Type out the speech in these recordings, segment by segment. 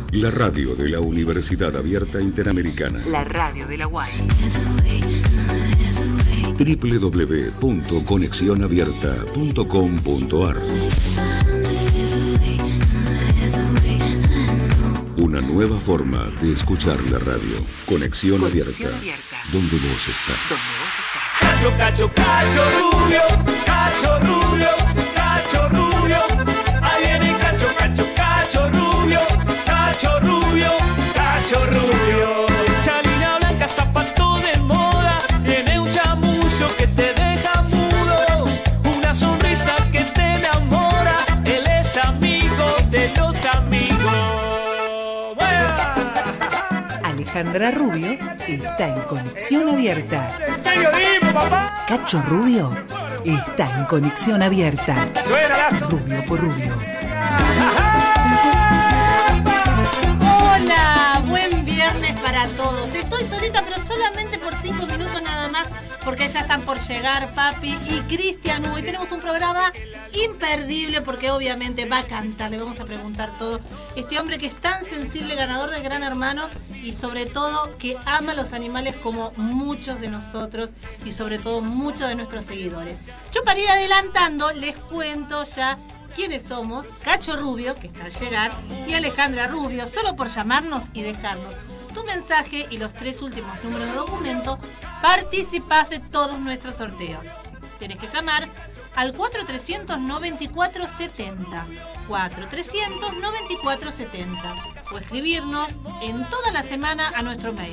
La radio de la Universidad Abierta Interamericana. La radio de la UAI. www.conexionabierta.com.ar. Una nueva forma de escuchar la radio. Conexión Abierta. Donde vos estás. Cacho, cacho, cacho rubio, cacho rubio, cacho rubio. Ahí viene cacho, cacho, cacho rubio, cacho rubio, cacho rubio. Chalina blanca, zapato de moda, tiene un chamullo que te deja mudo, una sonrisa que te enamora. Él es amigo de los amigos. ¡Buena! Alejandra Rubio está en Conexión Abierta. Periodismo, papá. Cacho Rubio está en Conexión Abierta. Rubio por Rubio. Hola, buen viernes para todos. Estoy solita, pero solamente por 5 minutos nada más, porque ya están por llegar Papi y Cristian. Hoy tenemos un programa imperdible, porque obviamente va a cantar, le vamos a preguntar todo. Este hombre que es tan sensible, ganador de Gran Hermano, y sobre todo que ama a los animales como muchos de nosotros y sobre todo muchos de nuestros seguidores. Yo, para ir adelantando, les cuento ya quiénes somos. Cacho Rubio, que está al llegar, y Alejandra Rubio. Solo por llamarnos y dejarnos tu mensaje y los 3 últimos números de documento, participás de todos nuestros sorteos. Tenés que llamar al 4300-9470, 4300-9470, o escribirnos en toda la semana a nuestro mail,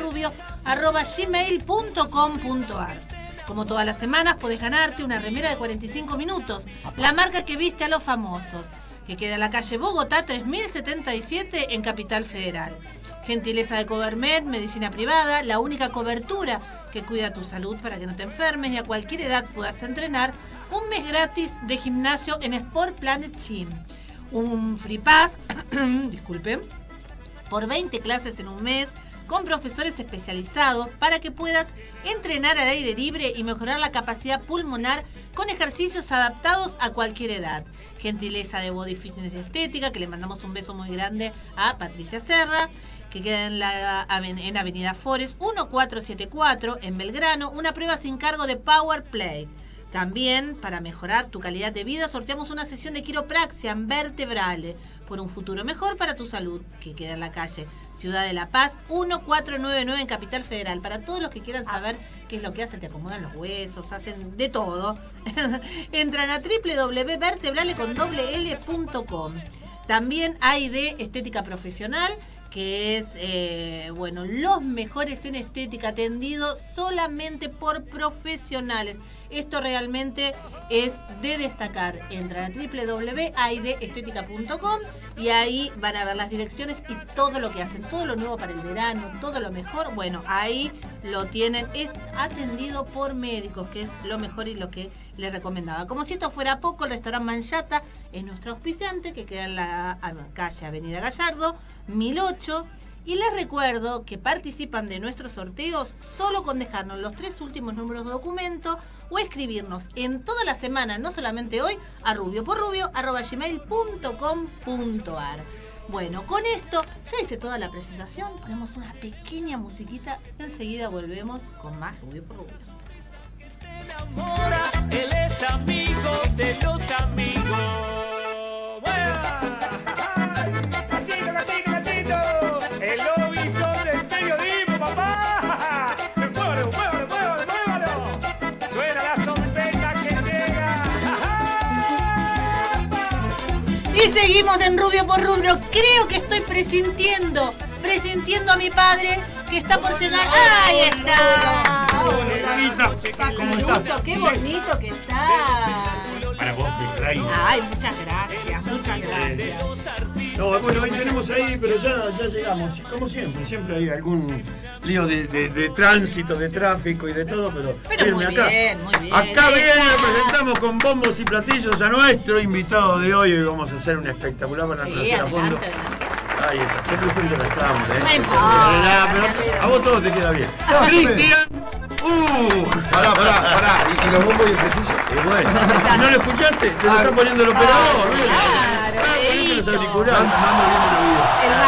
rubioporrubio@gmail.com.ar. Como todas las semanas, podés ganarte una remera de 45 minutos, la marca que viste a los famosos, que queda en la calle Bogotá 3077 en Capital Federal. Gentileza de Covermed, medicina privada, la única cobertura que cuida tu salud para que no te enfermes y a cualquier edad puedas entrenar. Un mes gratis de gimnasio en Sport Planet Gym. Un free pass, disculpen, por 20 clases en un mes, con profesores especializados para que puedas entrenar al aire libre y mejorar la capacidad pulmonar con ejercicios adaptados a cualquier edad. Gentileza de Body Fitness Estética, que le mandamos un beso muy grande a Patricia Serra, que queda en Avenida Forest 1474 en Belgrano. Una prueba sin cargo de Power Play. También, para mejorar tu calidad de vida, sorteamos una sesión de quiropraxia vertebrales por un futuro mejor para tu salud, que queda en la calle Ciudad de La Paz 1499 en Capital Federal. Para todos los que quieran saber qué es lo que hacen, te acomodan los huesos, hacen de todo. Entran a www.vertebrale.com. También hay de Estética Profesional, que es, los mejores en estética, atendido solamente por profesionales. Esto realmente es de destacar. Entran a www.aidestetica.com y ahí van a ver las direcciones y todo lo que hacen, todo lo nuevo para el verano, todo lo mejor. Bueno, ahí lo tienen. Es atendido por médicos, que es lo mejor y lo que les recomendaba. Como si esto fuera poco, el restaurante Manchata es nuestro auspiciante, que queda en la calle Avenida Gallardo 1008. Y les recuerdo que participan de nuestros sorteos solo con dejarnos los 3 últimos números de documento o escribirnos en toda la semana, no solamente hoy, a rubioporrubio@gmail.com.ar. Bueno, con esto ya hice toda la presentación, ponemos una pequeña musiquita y enseguida volvemos con más Rubio por Rubio. Él es amigo de los amigos. El lobizón del periodismo, papá. Muévalo. Suena la trompeta que llega. Y seguimos en Rubio por Rubio. Creo que estoy presintiendo a mi padre que está por llegar. ¡Ahí está! ¿Cómo estás? Qué bonito que está. Para vos te traigo. Ay, muchas gracias. No, bueno, ahí tenemos ahí, pero ya llegamos. Como siempre hay algún lío de tránsito, de tráfico y de todo, pero muy bien. Acá viene, presentamos con bombos y platillos a nuestro invitado de hoy. Hoy vamos a hacer una espectacular para conocer a fondo. Ahí está, siempre frente a la cámara. Pero a vos todo te queda bien. Cristian. Pará. ¿Y los bombos y el platillo? Bueno, ¿no lo escuchaste? Te lo está poniendo el operador. Claro, los auriculares. el más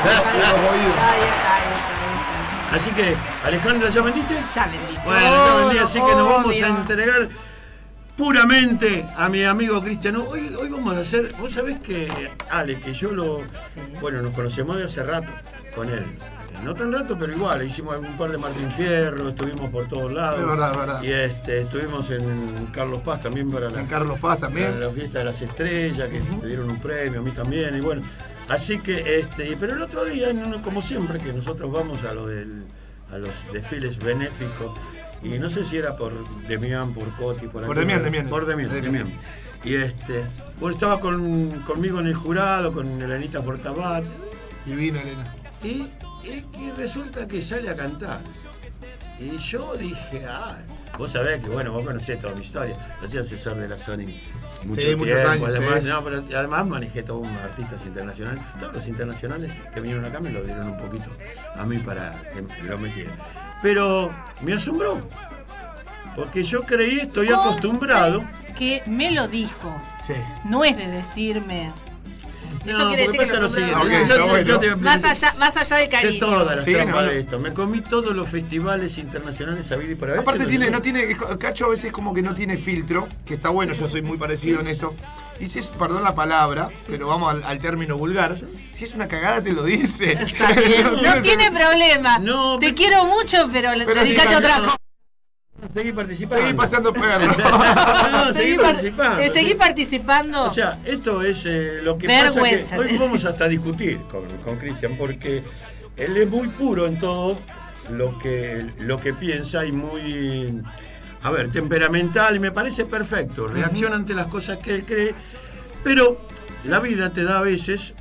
Así que, Alejandra, ¿ya vendiste? Ya vendí. Bueno, ya vendí, así que nos vamos a entregar puramente a mi amigo Cristian. Hoy vamos a hacer, vos sabés que Ale, que yo bueno, nos conocemos de hace rato con él. No tan rato, pero igual, hicimos un par de Martín Fierro, estuvimos por todos lados. Es verdad. Y estuvimos en Carlos Paz también para la fiesta de las estrellas, que te dieron un premio, a mí también, y bueno. Así que, pero el otro día, como siempre, que nosotros vamos a los desfiles benéficos, y no sé si era por Demián, por Coti, por Demián. Y bueno, estaba conmigo en el jurado, con Elenita Portabat. Divina Elena. Y resulta que sale a cantar. Y yo dije, vos sabés que, bueno, vos conocés toda mi historia. Yo soy asesor de la Sony muchos años. Además, pero además manejé todos unos artistas internacionales. Todos los internacionales que vinieron acá me lo dieron un poquito a mí para que lo metiera. Pero me asombró. Porque yo estoy acostumbrado. Que me lo dijo. Sí. No es de decirme. Eso quiere decir que lo siguiente. Más allá del cariño. Sé todas las trampas de esto. Me comí todos los festivales internacionales habido y por haber. Aparte Cacho a veces como que no tiene filtro, que está bueno, yo soy muy parecido en eso. Y si es, perdón la palabra, pero vamos al término vulgar, si es una cagada te lo dice. Está bien. No tiene problema. Te quiero mucho, pero dedícate a otra cosa. Seguí participando. Seguí pasando perros. Seguí participando. Seguí participando. O sea, esto es lo que vergüenza. pasa que hoy vamos hasta a discutir con Cristian, porque él es muy puro en todo lo que piensa y muy, temperamental, y me parece perfecto. Reacciona ante las cosas que él cree, pero la vida te da a veces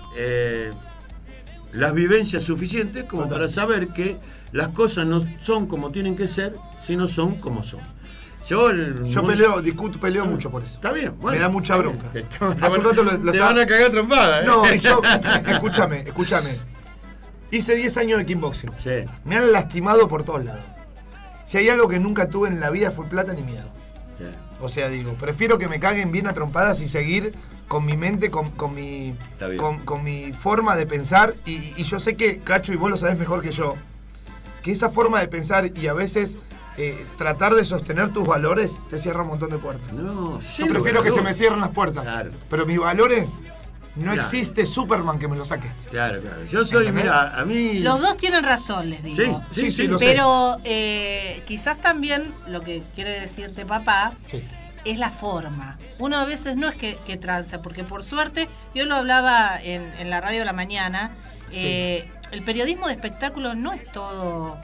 las vivencias suficientes como para saber que las cosas no son como tienen que ser, sino son como son. Yo peleo mucho por eso. Está bien, bueno. Me da mucha bronca. Hace un rato te van a cagar trompada, ¿eh? No, escúchame. Hice 10 años de kickboxing. Sí. Me han lastimado por todos lados. Si hay algo que nunca tuve en la vida fue plata ni miedo. Sí. O sea, prefiero que me caguen bien a trompadas y seguir con mi mente, con mi forma de pensar. Y yo sé que, Cacho, y vos lo sabés mejor que yo, que esa forma de pensar y a veces tratar de sostener tus valores te cierra un montón de puertas. No, yo prefiero que se me cierren las puertas. Claro. Pero mis valores, no existe Superman que me lo saque. Claro. Yo soy, mira, a mí... Los dos tienen razón, les digo. Sí, lo sé. Pero quizás también lo que quiere decirte papá es la forma. Uno a veces no es que tranza, porque por suerte, yo lo hablaba en la radio de la mañana, el periodismo de espectáculos no es todo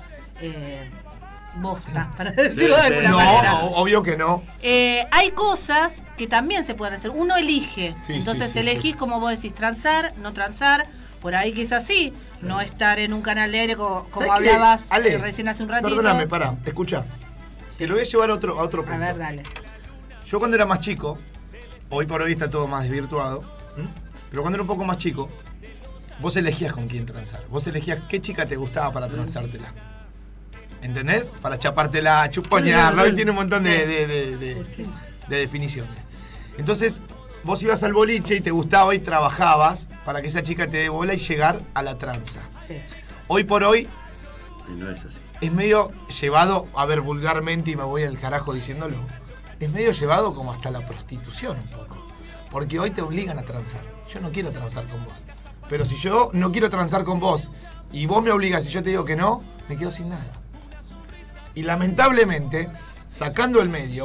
bosta, para decirlo de alguna manera. No, obvio que no. Hay cosas que también se pueden hacer. Uno elige. Entonces elegís, como vos decís, transar, no transar. Por ahí quizás sí, no estar en un canal de aire como hablabas recién hace un ratito. Perdóname, escucha. Te lo voy a llevar a otro punto. A ver, dale. Yo cuando era más chico, hoy por hoy está todo más desvirtuado, pero cuando era un poco más chico, vos elegías con quién transar. Vos elegías qué chica te gustaba para transártela. ¿Entendés? Para chapártela, chuponearla. Hoy tiene un montón de definiciones. Entonces, vos ibas al boliche y te gustaba y trabajabas para que esa chica te dé bola y llegar a la tranza. Sí. Hoy por hoy, y no es así. Es medio llevado, vulgarmente, y me voy al carajo diciéndolo, es medio llevado como hasta la prostitución un poco. Porque hoy te obligan a transar. Yo no quiero transar con vos. Pero si yo no quiero transar con vos y vos me obligas y yo te digo que no, me quedo sin nada. Y lamentablemente, sacando el medio,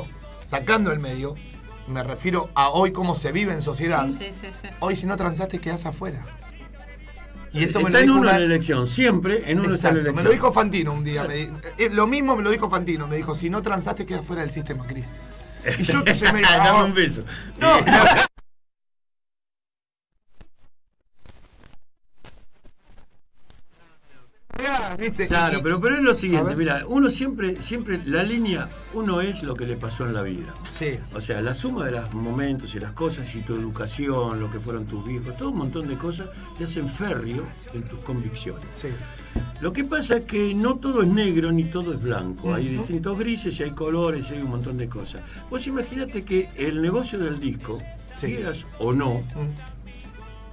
me refiero a hoy cómo se vive en sociedad. Sí. Hoy si no transaste quedás afuera. Y esto está en uno la elección, siempre en uno está la elección. Me lo dijo Fantino un día. Lo mismo me lo dijo Fantino. Me dijo, si no transaste quedas fuera del sistema, Cris. Y yo que soy medio... Dame un beso. No. ¿Viste? Claro, pero es lo siguiente, mira, uno siempre, la línea, uno es lo que le pasó en la vida. Sí. O sea, la suma de los momentos y las cosas y tu educación, lo que fueron tus viejos, todo un montón de cosas te hacen férreo en tus convicciones. Sí. Lo que pasa es que no todo es negro ni todo es blanco. Hay distintos grises y hay colores y hay un montón de cosas. Vos imaginate que el negocio del disco, quieras o no,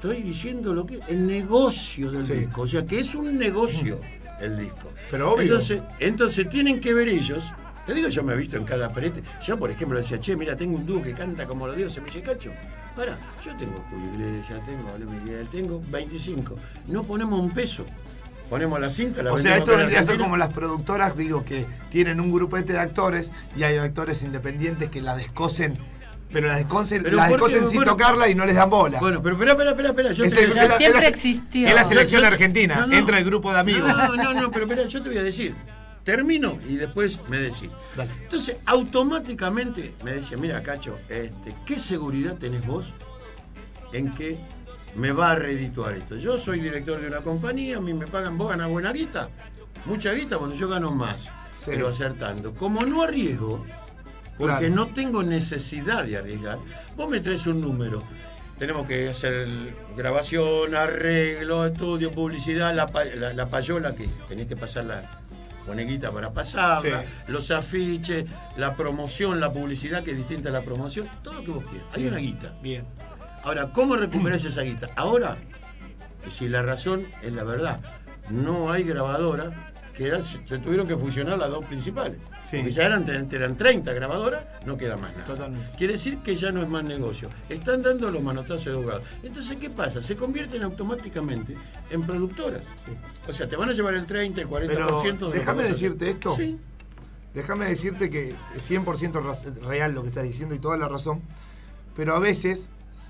Estoy diciendo lo que es el negocio del disco. O sea, que es un negocio el disco. Pero obvio. Entonces tienen que ver ellos. Te digo, yo me he visto en cada pared. Yo, por ejemplo, decía, che, mira, tengo un dúo que canta como los dioses. Me dice, Cacho, pará, yo tengo Julio Iglesias, tengo a Luis Miguel, tengo 25. No ponemos un peso. Ponemos la cinta, la O sea, esto vendría a ser como las productoras, digo, que tienen un grupete de actores y hay actores independientes que la descosen, pero la descosen sin tocarla y no les dan bola. Bueno, pero espera. Siempre existió. Es la selección argentina, entra el grupo de amigos. No, pero espera, yo te voy a decir. Termino y después me decís. Dale. Entonces, automáticamente me decía, mira, Cacho, ¿qué seguridad tenés vos en que me va a redituar esto? Yo soy director de una compañía, a mí me pagan, vos ganás buena guita, mucha guita, bueno, yo gano más, pero acertando. Como no arriesgo, porque no tengo necesidad de arriesgar, vos me traes un número. Tenemos que hacer grabación, arreglo, estudio, publicidad, la payola que tenés que pasar la coneguita para pasarla, los afiches, la promoción, la publicidad que es distinta a la promoción, todo lo que vos quieras. Hay una guita. Bien. Ahora, ¿cómo recuperás esa guita? Ahora, si la razón es la verdad, no hay grabadora, se tuvieron que fusionar las dos principales. Porque ya eran 30 grabadoras, no queda más nada. Totalmente. Quiere decir que ya no es más negocio. Están dando los manotazos de abogados. Entonces, ¿qué pasa? Se convierten automáticamente en productoras. O sea, te van a llevar el 30, el 40% Pero de déjame decirte esto. Sí. Déjame decirte que es 100% real lo que estás diciendo y toda la razón. Pero a veces,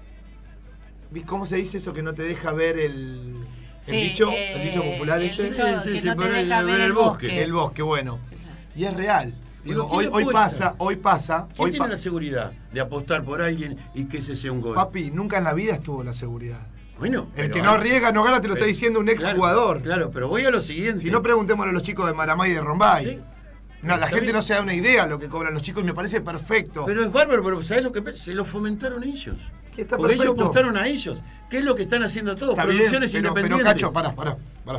¿cómo se dice eso que no te deja ver el dicho popular que no te deja ver el bosque? El bosque, bueno. Y es real. Digo, hoy pasa. ¿Quién tiene la seguridad de apostar por alguien y que ese sea un gol? Papi, nunca en la vida estuvo la seguridad. Bueno, el que no riega, no gana, te lo está diciendo un exjugador. Claro, pero voy a lo siguiente. Si no, preguntémosle a los chicos de Maramá y de Rombay. ¿Sí? No, la gente no se da una idea de lo que cobran los chicos y me parece perfecto. Pero es bárbaro, pero ¿sabés lo que pasa? Se lo fomentaron ellos. Está porque perfecto. ellos apostaron a ellos. ¿Qué es lo que están haciendo todos? Está Producciones bien, independientes. Pero Cacho, pará.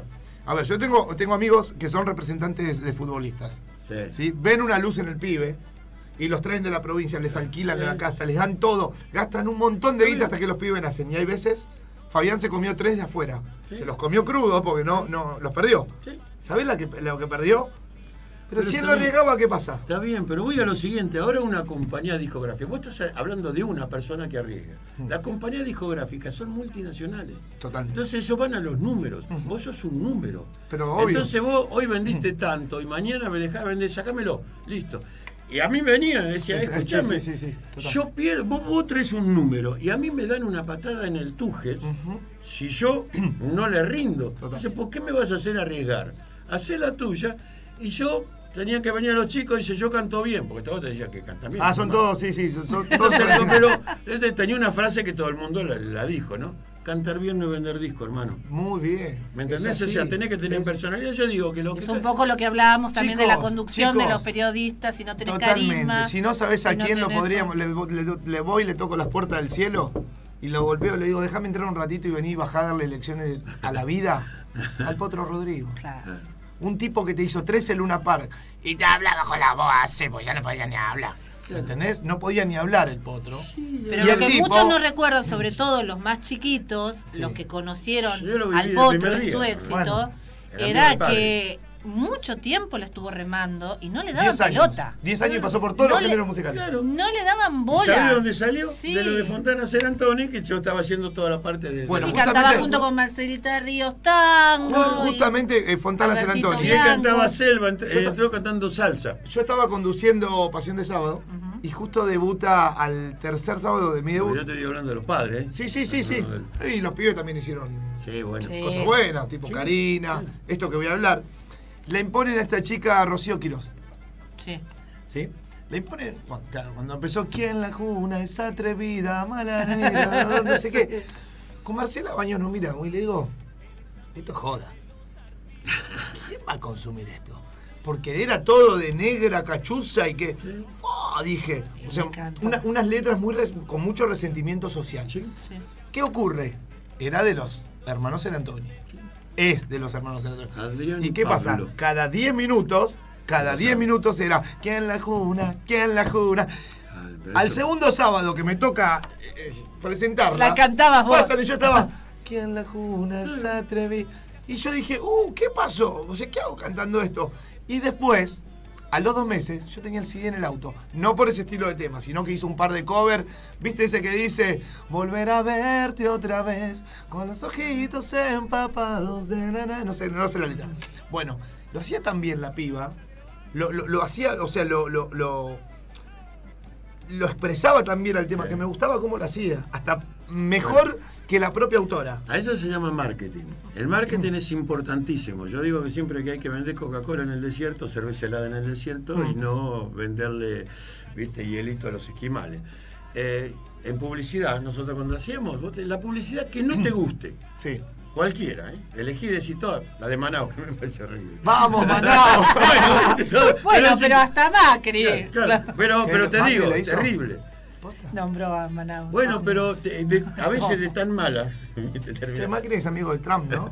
A ver, yo tengo amigos que son representantes de futbolistas. ¿Sí? Ven una luz en el pibe y los traen de la provincia, les alquilan la casa, les dan todo, gastan un montón de guita hasta que los pibes nacen. Y hay veces, Fabián se comió 3 de afuera. Se los comió crudos porque no los perdió. ¿Sabés lo que perdió? Pero si él no arriesgaba, ¿qué pasa? Está bien, pero voy a lo siguiente. Ahora una compañía discográfica. Vos estás hablando de una persona que arriesga. Las compañías discográficas son multinacionales. Totalmente. Entonces ellos van a los números. Vos sos un número. Pero obvio. Entonces vos hoy vendiste tanto y mañana me dejás vender, sacámelo. Listo. Y a mí me venía y decía, escúchame, yo pierdo, vos traes un número y a mí me dan una patada en el tuje si yo no le rindo. Entonces, ¿por qué me vas a hacer arriesgar? Hacé la tuya y yo... Tenían que venir los chicos y dice, yo canto bien, porque todos te decían que cantan bien. Son todos, son todos. Pero tenía una frase que todo el mundo la dijo, ¿no? Cantar bien no es vender disco, hermano. Muy bien. ¿Me entendés? O sea, tenés que tener personalidad. Yo digo que lo que... Es un poco lo que hablábamos también de la conducción de los periodistas, si no tenés carisma. Si no sabés a quién lo podríamos... Le voy y le toco las puertas del cielo y lo golpeo, le digo, déjame entrar un ratito y vení y bajá a darle lecciones a la vida al Potro Rodrigo. Claro. Un tipo que te hizo 13 Luna Park y te hablaba con la voz así, pues ya no podía ni hablar. ¿Me entendés? No podía ni hablar el Potro. Sí, pero lo que muchos no recuerdan, sobre todo los más chiquitos, los que conocieron al Potro en su éxito, era que mucho tiempo le estuvo remando y no le daban pelota. 10 años y pasó por todos los géneros musicales. Claro. No le daban bola. ¿Sabés de dónde salió? Sí. De lo de Fontana Ser Antoni, que yo estaba haciendo toda la parte de... Bueno, y cantaba junto con Marcelita Ríos tango. Justamente Fontana Ser Antoni. Y él cantaba selva, entró cantando salsa. Yo estaba conduciendo Pasión de Sábado y justo debuta al tercer sábado de mi debut. Yo te estoy hablando de los padres, ¿eh? Sí. Y los pibes también hicieron cosas buenas, tipo Karina, esto que voy a hablar. Le imponen a esta chica Rocío Quirós. Sí. Le imponen, cuando empezó, ¿quién la cuna? Esa atrevida, mala negra, no sé qué. Con Marcela Baños nos miramos y le digo, esto es joda. ¿Quién va a consumir esto? Porque era todo de negra, cachuza y que... dije, o sea, unas letras con mucho resentimiento social. ¿Qué ocurre? Era de los hermanos Ser Antoni. Es de los hermanos Ser Antoni. ¿Y qué pasa? Cada 10 minutos era ¿quién la juna? ¿Quién la juna? Al segundo sábado que me toca presentarla, la cantabas vos. Pasan y yo estaba que en la cuna se atreví. Y yo dije, ¿qué pasó? O sea, ¿qué hago cantando esto? Y después, a los 2 meses, yo tenía el CD en el auto. No por ese estilo de tema, sino que hice un par de covers. ¿Viste ese que dice? Volver a verte otra vez, con los ojitos empapados de nana. No sé la letra. Bueno, lo hacía tan bien la piba. Lo hacía, o sea, lo expresaba tan bien al tema, que me gustaba cómo lo hacía. Hasta mejor que la propia autora. A eso se llama marketing. El marketing es importantísimo. Yo digo que siempre que hay que vender Coca-Cola en el desierto, cerveza helada en el desierto, y no venderle, viste, hielito a los esquimales. En publicidad, nosotros cuando hacíamos, la publicidad que no te guste. Sí. Cualquiera, elegí decir toda, la de Manaus, que me parece horrible. ¡Vamos, Manaus! Bueno, pero hasta Macri. Claro, pero te digo, terrible. Nombró a Manaus. Bueno, pero a veces de tan mala. Macri es amigo de Trump, ¿no?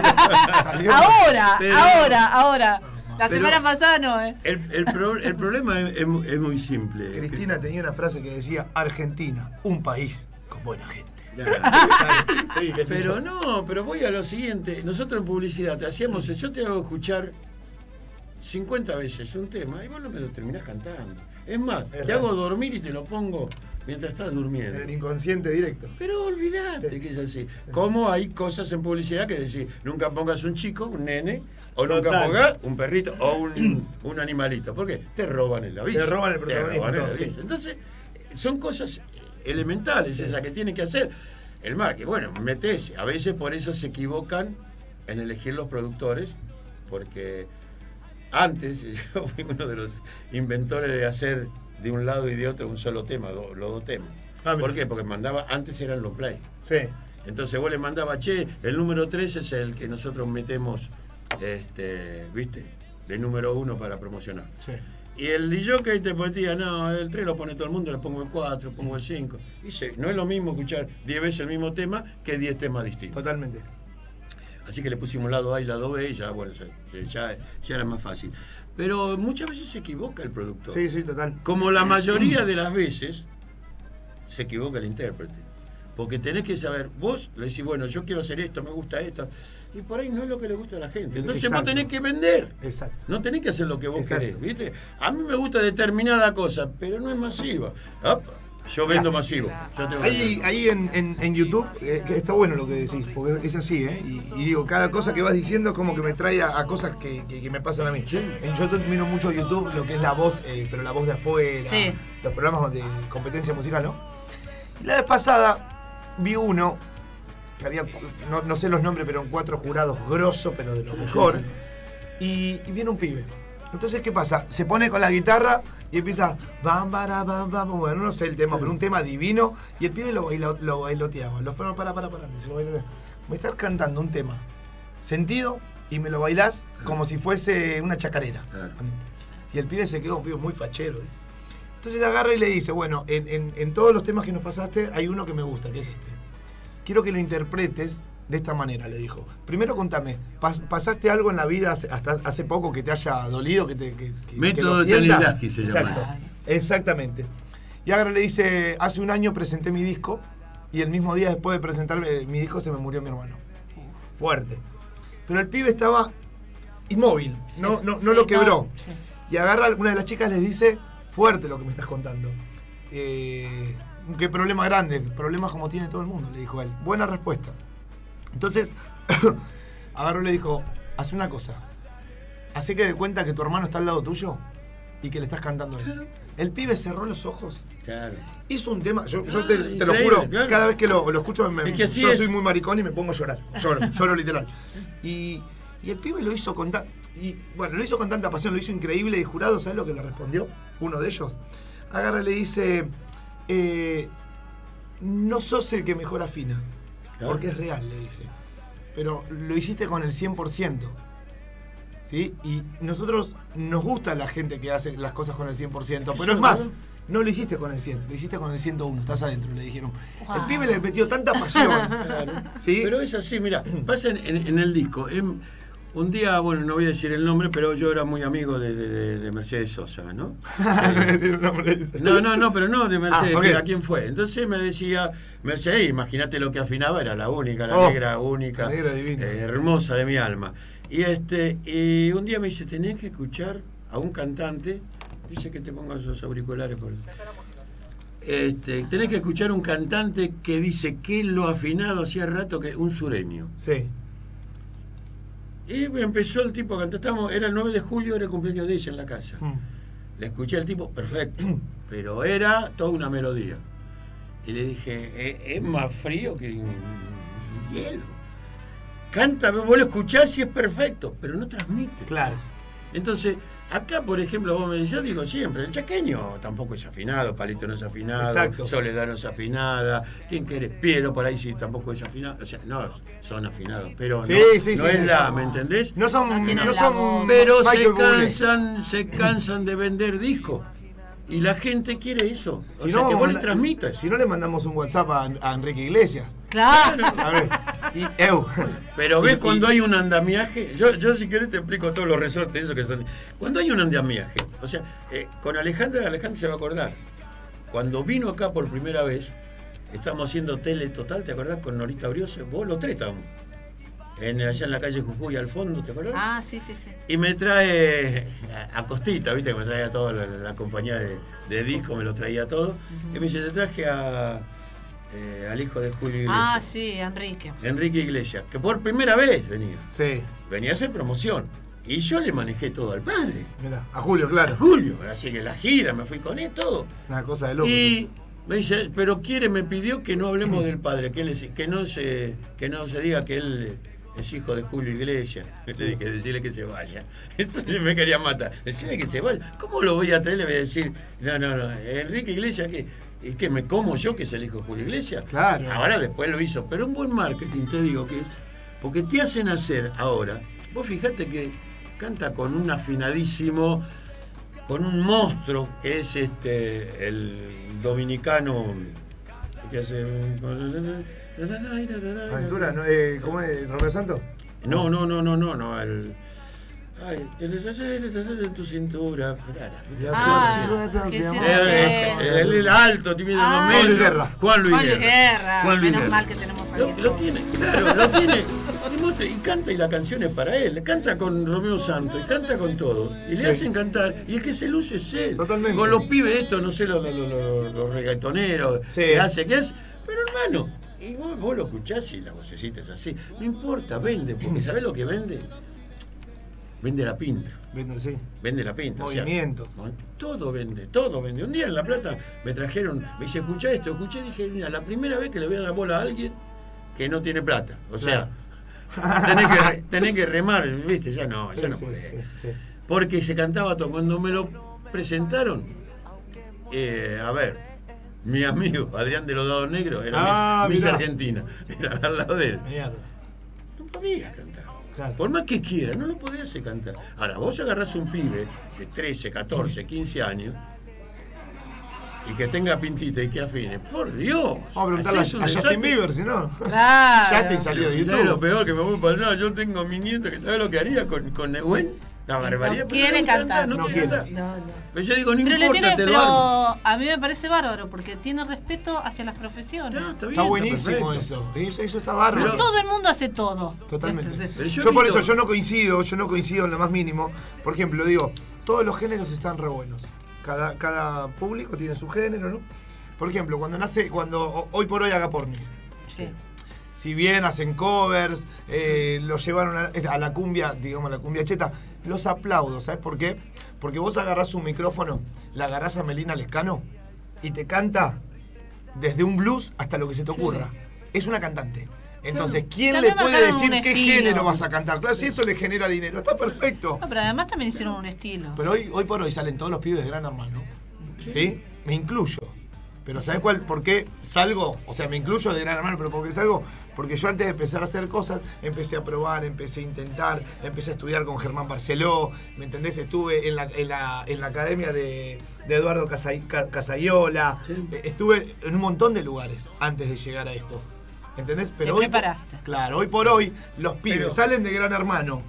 Ahora. La semana pasada no, El problema es muy simple. Cristina tenía una frase que decía: Argentina, un país con buena gente. Sí, pero voy a lo siguiente. Nosotros en publicidad te hacíamos, yo te hago escuchar 50 veces un tema y vos no me lo terminás cantando. Es más, te hago dormir y te lo pongo mientras estás durmiendo. En el inconsciente directo. Pero olvidate que es así. Como hay cosas en publicidad que decís, nunca pongas un chico, un nene, o nunca pongas un perrito o un animalito. ¿Por qué? Te roban el aviso. Te roban el protagonismo. Sí. Entonces, son cosas elementales esas que tienen que hacer el marketing. Bueno, metés, a veces por eso se equivocan en elegir los productores, porque antes yo fui uno de los inventores de hacer de un lado y de otro un solo tema, los 2 temas. ¿Por qué? Porque antes eran los play. Sí. Entonces vos le mandabas, el número 3 es el que nosotros metemos, ¿viste? De número 1 para promocionar. Sí. Y el DJ te decía, no, el 3 lo pone todo el mundo, le pongo el 4, pongo el 5. Dice, no es lo mismo escuchar 10 veces el mismo tema que 10 temas distintos. Totalmente. Así que le pusimos lado A y lado B y ya, bueno, ya era más fácil. Pero muchas veces se equivoca el productor. Sí, total. Como la mayoría de las veces se equivoca el intérprete. Porque tenés que saber, vos le decís, bueno, yo quiero hacer esto, me gusta esto. Y por ahí no es lo que le gusta a la gente. Entonces vos tenés que vender. Exacto. No tenés que hacer lo que vos querés, ¿viste? A mí me gusta determinada cosa, pero no es masiva. Yo vendo masivo. Ahí en YouTube, que está bueno lo que decís, porque es así, y digo, cada cosa que vas diciendo como que me trae a cosas que me pasan a mí. Sí. Yo miro mucho YouTube, lo que es la voz, pero la voz de afuera, sí. Los programas de competencia musical, ¿no? Y la vez pasada vi uno que había, no sé los nombres, pero 4 jurados grosos, pero de lo mejor, y viene un pibe. Entonces, ¿qué pasa? Se pone con la guitarra y empieza bam, bueno, no sé el tema, pero un tema divino, y el pibe lo bailoteaba. Me estás cantando un tema sentido y me lo bailás como si fuese una chacarera. Y el pibe se quedó un pibe muy fachero. Entonces agarra y le dice, bueno, en todos los temas que nos pasaste hay uno que me gusta, que es este. Quiero que lo interpretes de esta manera, le dijo. Primero contame, ¿pasaste algo en la vida hasta hace poco que te haya dolido? Método de Stanislavski se llama. Exactamente. Y ahora le dice, hace un año presenté mi disco y el mismo día después de presentar mi disco se me murió mi hermano. Fuerte. Pero el pibe estaba inmóvil, sí, no lo quebró. Sí. Y agarra a una de las chicas y les dice, fuerte lo que me estás contando. Qué problema grande, problemas como tiene todo el mundo, le dijo él. Buena respuesta. Entonces, agarró y le dijo, haz una cosa, hacé que de cuenta que tu hermano está al lado tuyo y que le estás cantando a él. El pibe cerró los ojos, hizo un tema, yo te lo juro, cada vez que lo escucho, yo soy muy maricón y me pongo a llorar, lloro literal. Y el pibe lo hizo con tanta pasión, lo hizo increíble, y jurado, ¿sabes lo que le respondió? Uno de ellos, agarra y le dice, no sos el que mejor afina. Porque es real, le dice. Pero lo hiciste con el 100%. ¿Sí? Y nosotros nos gusta la gente que hace las cosas con el 100%. Pero es más, no lo hiciste con el 100, lo hiciste con el 101. Estás adentro, le dijeron. Wow. El pibe le metió tanta pasión. ¿Sí? Pero es así, mira, pasa en el disco. Un día, bueno, no voy a decir el nombre, pero yo era muy amigo de Mercedes Sosa, ¿no? No, pero no de Mercedes, okay. ¿A quién fue? Entonces me decía, Mercedes, imagínate lo que afinaba, era la única, la negra única, la negra divina. Hermosa de mi alma. Y un día me dice, tenés que escuchar a un cantante, dice que te pongas los auriculares por tenés que escuchar un cantante que dice que lo afinado hacía rato, que un sureño. Sí. Y empezó el tipo a cantar, era el 9 de julio, era el cumpleaños de ella en la casa. Le escuché al tipo, perfecto, pero era toda una melodía. Y le dije, es más frío que hielo. Canta, vos lo escuchás y es perfecto, pero no transmite. Claro. Entonces, acá, por ejemplo, vos me decís, yo digo siempre, el chaqueño tampoco es afinado, Palito no es afinado, exacto. Soledad no es afinada, ¿quién quiere? Piero por ahí sí tampoco es afinado, o sea, no, son afinados, pero sí, no, sí, no sí, es sí, la, ¿me entendés? No son pero Michael se cansan de vender discos. Y la gente quiere eso. Si sea, no, que vos le transmitas. Si no, le mandamos un WhatsApp a Enrique Iglesias. Claro. A ver. Pero ves cuando hay un andamiaje, yo si querés te explico todos los resortes esos que son. Cuando hay un andamiaje, o sea, con Alejandra se va a acordar. Cuando vino acá por primera vez, estábamos haciendo Tele Total, ¿te acordás? Con Norita Briose, vos los tres estábamos. Allá en la calle Jujuy al fondo, ¿te acuerdas? Ah, sí. Y me trae a Costita, ¿viste? Que me traía toda la compañía de disco, me lo traía todo. Y me dice, te traje al hijo de Julio Iglesias. Ah, sí, Enrique. Enrique Iglesias, que por primera vez venía. Sí. Venía a hacer promoción. Y yo le manejé todo al padre. Mirá, a Julio, claro. A Julio, así que la gira, me fui con él, todo. Una cosa de loco. Y me dice, pero me pidió que no hablemos del padre, que no se diga que él es hijo de Julio Iglesias. Le dije, decirle que se vaya. Entonces me quería matar. Decirle que se vaya. ¿Cómo lo voy a traer? Le voy a decir, no, Enrique Iglesias, ¿qué me como yo que es el hijo de Julio Iglesias? Claro. Ahora después lo hizo. Pero un buen marketing, te digo, que porque te hacen hacer ahora. Vos fijate que canta con un afinadísimo, con un monstruo que es el dominicano que hace. Aventura, ¿no? ¿Cómo es? ¿Romeo Santos? No, en tu cintura. El alto, tímido Juan Luis Guerra. Menos mal que tenemos a lo tiene, claro, lo tiene. Y canta, y la canción es para él. Canta con Romeo Santos, y canta con todos. Y le hacen cantar, y el que se luce es él. Totalmente. Con los pibes estos, no sé, los reggaetoneros, que hace, pero hermano, y vos lo escuchás y la vocecita es así. No importa, vende, porque ¿sabés lo que vende? Vende la pinta. Vende la pinta. Movimientos. O sea, todo vende. Un día en La Plata me trajeron, me dice, escuchá esto, escuché, dije, mira, la primera vez que le voy a dar bola a alguien que no tiene plata. O sea, tenés que remar, viste, ya no podés. Sí. Porque se cantaba todo. Cuando me lo presentaron, a ver, mi amigo Adrián de los Dados Negros era Miss Argentina, era al lado de él. Mierda. No podía cantar. Claro. Por más que quiera, no lo podía hacer cantar. Ahora, vos agarrás un pibe de 13, 14, 15 años y que tenga pintita y que afine. Por Dios. Vamos a preguntarle a Justin Bieber, si no. Claro. Justin salió de YouTube. ¿Sabes lo peor que me voy a pasar? Yo tengo a mi nieto que sabe lo que haría con Nehuen. La barbaridad. No quiere cantar. No quiere cantar. No. Pero yo digo, no pero importa, pero a mí me parece bárbaro porque tiene respeto hacia las profesiones. No, está buenísimo eso. Eso está bárbaro. Pero todo el mundo hace todo. Totalmente. Yo por eso yo no coincido en lo más mínimo. Por ejemplo, digo, todos los géneros están re buenos. Cada público tiene su género, ¿no? Por ejemplo, cuando hoy por hoy Agapornis. Sí. Si bien hacen covers, lo llevaron a la cumbia, digamos la cumbia cheta, los aplaudo, ¿sabes por qué? Porque vos agarrás un micrófono, la agarrás a Melina Lescano y te canta desde un blues hasta lo que se te ocurra. Es una cantante. Entonces, ¿quién le puede decir qué género vas a cantar? Claro, si eso le genera dinero, está perfecto. No, pero además también hicieron un estilo. Pero hoy por hoy salen todos los pibes de Gran Hermano. ¿Sí? Me incluyo. Pero ¿sabes por qué salgo? O sea, me incluyo de Gran Hermano, pero ¿por qué salgo? Porque yo antes de empezar a hacer cosas, empecé a probar, empecé a intentar, empecé a estudiar con Germán Barceló, ¿me entendés? Estuve en la academia de Eduardo Casayola, estuve en un montón de lugares antes de llegar a esto, ¿entendés? Pero te preparaste. Claro, hoy por hoy los pibes salen de Gran Hermano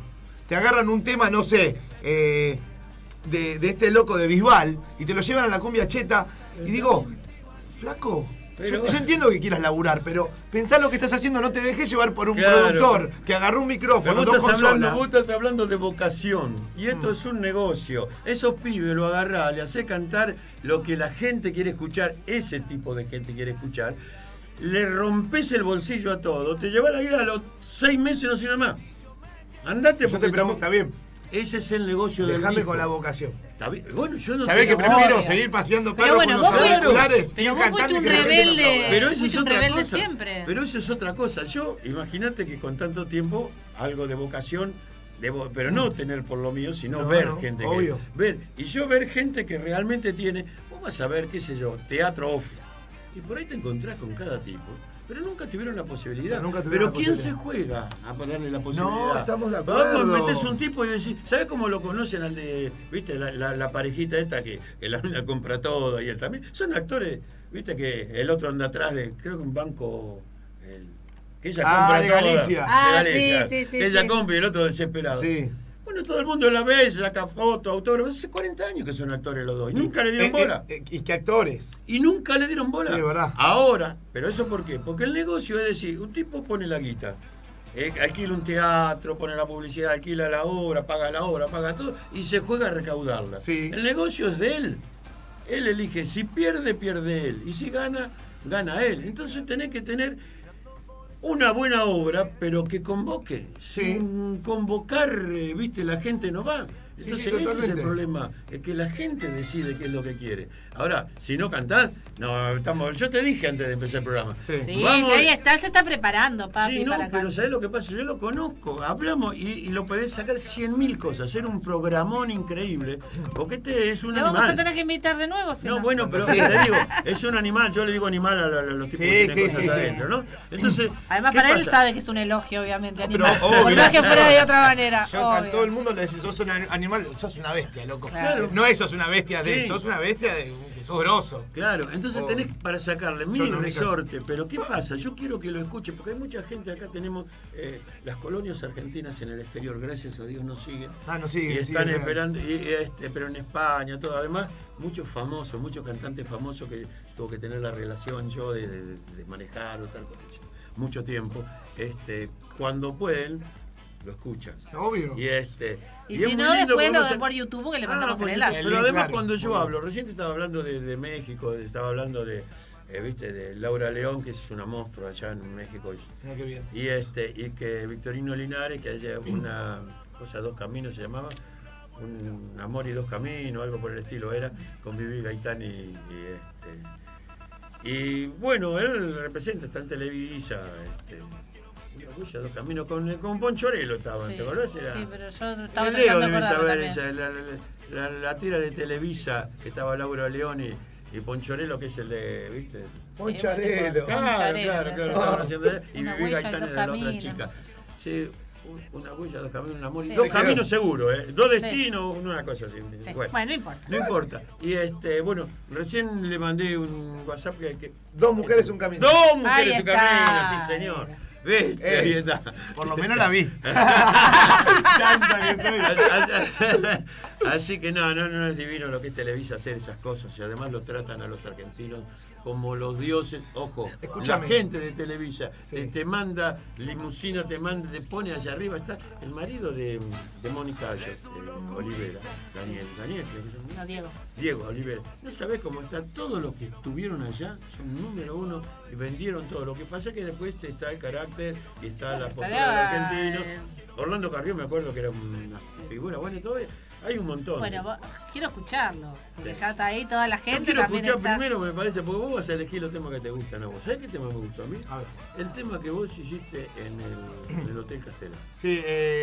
te agarran un tema, no sé, de este loco de Bisbal y te lo llevan a la cumbia cheta y digo, flaco, yo entiendo que quieras laburar, pero pensá lo que estás haciendo, no te dejes llevar por un productor que agarró un micrófono, vos estás hablando de vocación y esto es un negocio. Esos pibes lo agarrás, le hacés cantar lo que la gente quiere escuchar, ese tipo de gente quiere escuchar, le rompés el bolsillo a todo, te llevás la vida a los 6 meses no sirve más. Andate porque está bien. Ese es el negocio del disco. Dejame con la vocación. Está bien. Bueno, yo no ¿sabés que prefiero seguir paseando perros con los auriculares y vos cantando fuiste un rebelde. Pero eso es otra cosa. Siempre. Pero eso es otra cosa. Yo, imagínate que con tanto tiempo, algo de vocación, pero no tener por lo mío, sino ver gente obvio. Y yo ver gente que realmente tiene, vos vas a ver, qué sé yo, teatro off. Y por ahí te encontrás con cada tipo. Pero nunca tuvieron la posibilidad. Pero ¿quién se juega a darle la posibilidad? No, estamos de acuerdo. Vos metés un tipo y decís, ¿sabés cómo lo conocen al de, viste, la parejita esta que la mina compra todo y él también? Son actores, viste, que el otro anda atrás de, creo que un banco, que ella compra de todo. Galicia. Sí. Que ella compra y el otro desesperado. Sí. Bueno, todo el mundo la ve, se saca fotos, autógrafos. Hace 40 años que son actores los dos. Y nunca le dieron bola. ¿Y qué actores? Y nunca le dieron bola. Sí, verdad. Ahora, ¿pero eso por qué? Porque el negocio es decir, un tipo pone la guita, alquila un teatro, pone la publicidad, alquila la obra, paga todo, y se juega a recaudarla. Sí. El negocio es de él. Él elige, si pierde, pierde él. Y si gana, gana él. Entonces tenés que tener una buena obra, pero que convoque. Sí. Sin convocar, viste, la gente no va. Entonces ese es el problema, es que la gente decide qué es lo que quiere. Ahora, si no cantás, yo te dije antes de empezar el programa. Sí, ahí está, se está preparando, papi. Sí, no, pero ¿sabés lo que pasa? Yo lo conozco, hablamos y lo podés sacar 100.000 cosas, hacer un programón increíble, porque este es un animal. ¿Lo vamos a tener que invitar de nuevo? No, bueno, pero te digo, es un animal, yo le digo animal a los tipos que tienen cosas adentro, ¿no? Entonces, además para él sabe que es un elogio, obviamente, animal. Por más que fuera de otra manera. Yo a todo el mundo le decís, sos un animal, sos una bestia, loco. Claro. No sos una bestia sos una bestia sos grosso. Claro, entonces tenés para sacarle mil resorte, pero ¿qué pasa? Yo quiero que lo escuche, porque hay mucha gente, acá tenemos las colonias argentinas en el exterior, gracias a Dios nos siguen. Nos siguen. Y están esperando, pero en España, todo, además, muchos famosos, muchos cantantes famosos que tuvo que tener la relación yo de manejar o tal cosa, mucho tiempo, cuando pueden, lo escuchan. Obvio. Y si no, después lo ven por YouTube que le mandamos el enlace. Pero además cuando yo hablo, recién te estaba hablando de México, estaba hablando de Laura León, que es una monstrua allá en México. Qué bien. Y que Victorino Linares, que haya una cosa, Dos Caminos se llamaba, un amor y dos caminos, algo por el estilo era, con Vivi Gaitán y bueno, él representa, está en Televisa, Dos Caminos, con Poncharelo estaban, ¿te acordás? Sí, pero yo estaba Leo tratando de saber esa, la tira de Televisa, que estaba Laura León y Poncharelo, que es el de, ¿viste? Poncharelo. Claro, estaban haciendo y Vivi Gaitán era la otra chica. Sí, una huella, dos caminos, un amor. Dos caminos seguro, dos destinos, una cosa así. Sí. Bueno, no importa. No importa. Y bueno, recién le mandé un WhatsApp que Dos mujeres, un camino. Dos mujeres, un camino, sí señor. ¿Viste? Ahí está. Por lo menos la vi. Así que no es divino lo que es Televisa hacer esas cosas. Y además lo tratan a los argentinos como los dioses. Ojo, escúchame. La gente de Televisa te manda limusina, te pone allá arriba. Está el marido de Mónica Olivera, Diego Olivera. No sabés cómo está. Todos los que estuvieron allá son número uno y vendieron todo. Lo que pasa es que después está el carácter y está la postura del argentino. Orlando Carrión, me acuerdo que era una figura buena y todo. Hay un montón. Bueno, quiero escucharlo, porque ya está ahí toda la gente. Quiero también escuchar está... primero, me parece, porque vos vas a elegir los temas que te gustan a vos. ¿Sabés qué tema me gustó a mí? A ver. El tema que vos hiciste en el Hotel Castela. Sí,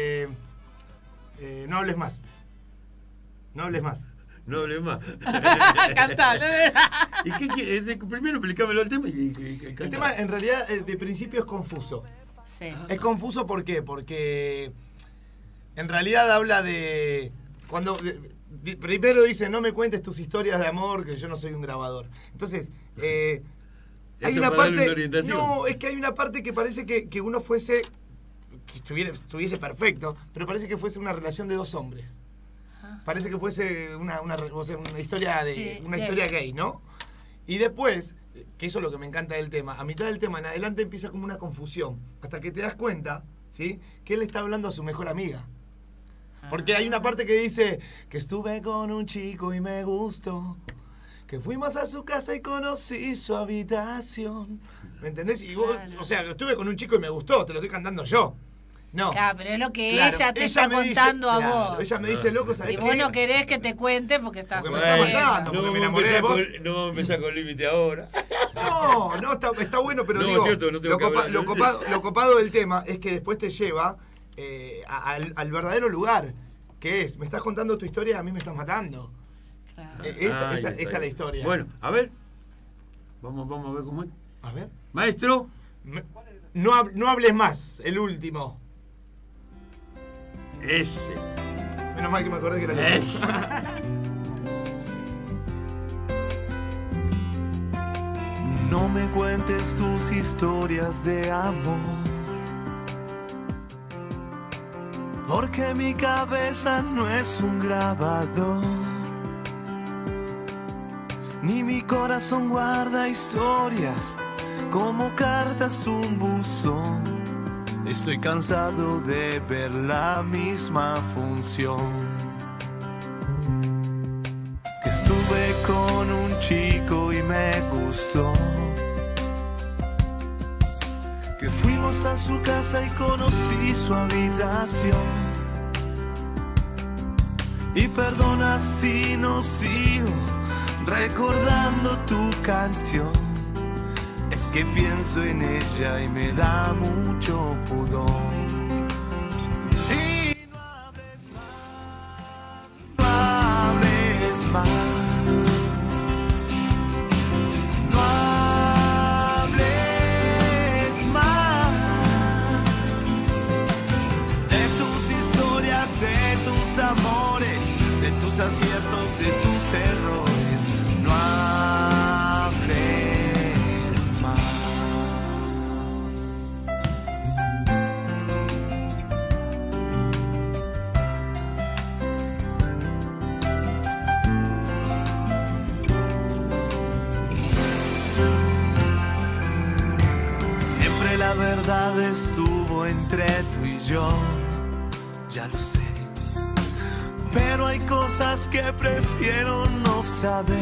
no hables más. No hables más. No hables más. Cantar. ¿Y qué? Primero explicámelo el tema el tema en realidad de principio es confuso. Sí. Es confuso ¿por qué? Porque en realidad habla de cuando primero dice no me cuentes tus historias de amor, que yo no soy un grabador. Entonces hay una parte, no, es que hay una parte que parece que uno fuese estuviese perfecto, pero parece que fuese una relación de dos hombres. Parece que fuese una historia gay, ¿no? Y después, que eso es lo que me encanta del tema, a mitad del tema en adelante empieza como una confusión, hasta que te das cuenta, ¿sí?, que él está hablando a su mejor amiga. Porque hay una parte que dice que estuve con un chico y me gustó, que fuimos a su casa y conocí su habitación. ¿Me entendés? Y vos, o sea, estuve con un chico y me gustó, te lo estoy cantando yo. No. Claro, pero es lo que ella te está contando a vos. Ella me dice, loco, ¿sabés qué? Y vos no querés que te cuente porque estás... Porque me está contando, porque me enamoré de vos. No vamos a empezar con límite ahora. No, está bueno, pero digo, cierto, no lo copado del tema es que después te lleva al verdadero lugar, que es, me estás contando tu historia y a mí me estás matando. Claro. Esa es la historia. Bueno, a ver. Vamos a ver cómo es. A ver. Maestro. No hables más, el último. Ese. Menos mal que me acordé que era ese. No me cuentes tus historias de amor, porque mi cabeza no es un grabador, ni mi corazón guarda historias como cartas un buzón. Estoy cansado de ver la misma función. Que estuve con un chico y me gustó, que fuimos a su casa y conocí su habitación. Y perdona si no sigo recordando tu canción, es que pienso en ella y me da mucho pudor. Y no hables más, no hables más, no hables más de tus historias, de tus amores, de tus aciertos, de tus errores. No hables. La verdad estuvo entre tú y yo, ya lo sé, pero hay cosas que prefiero no saber.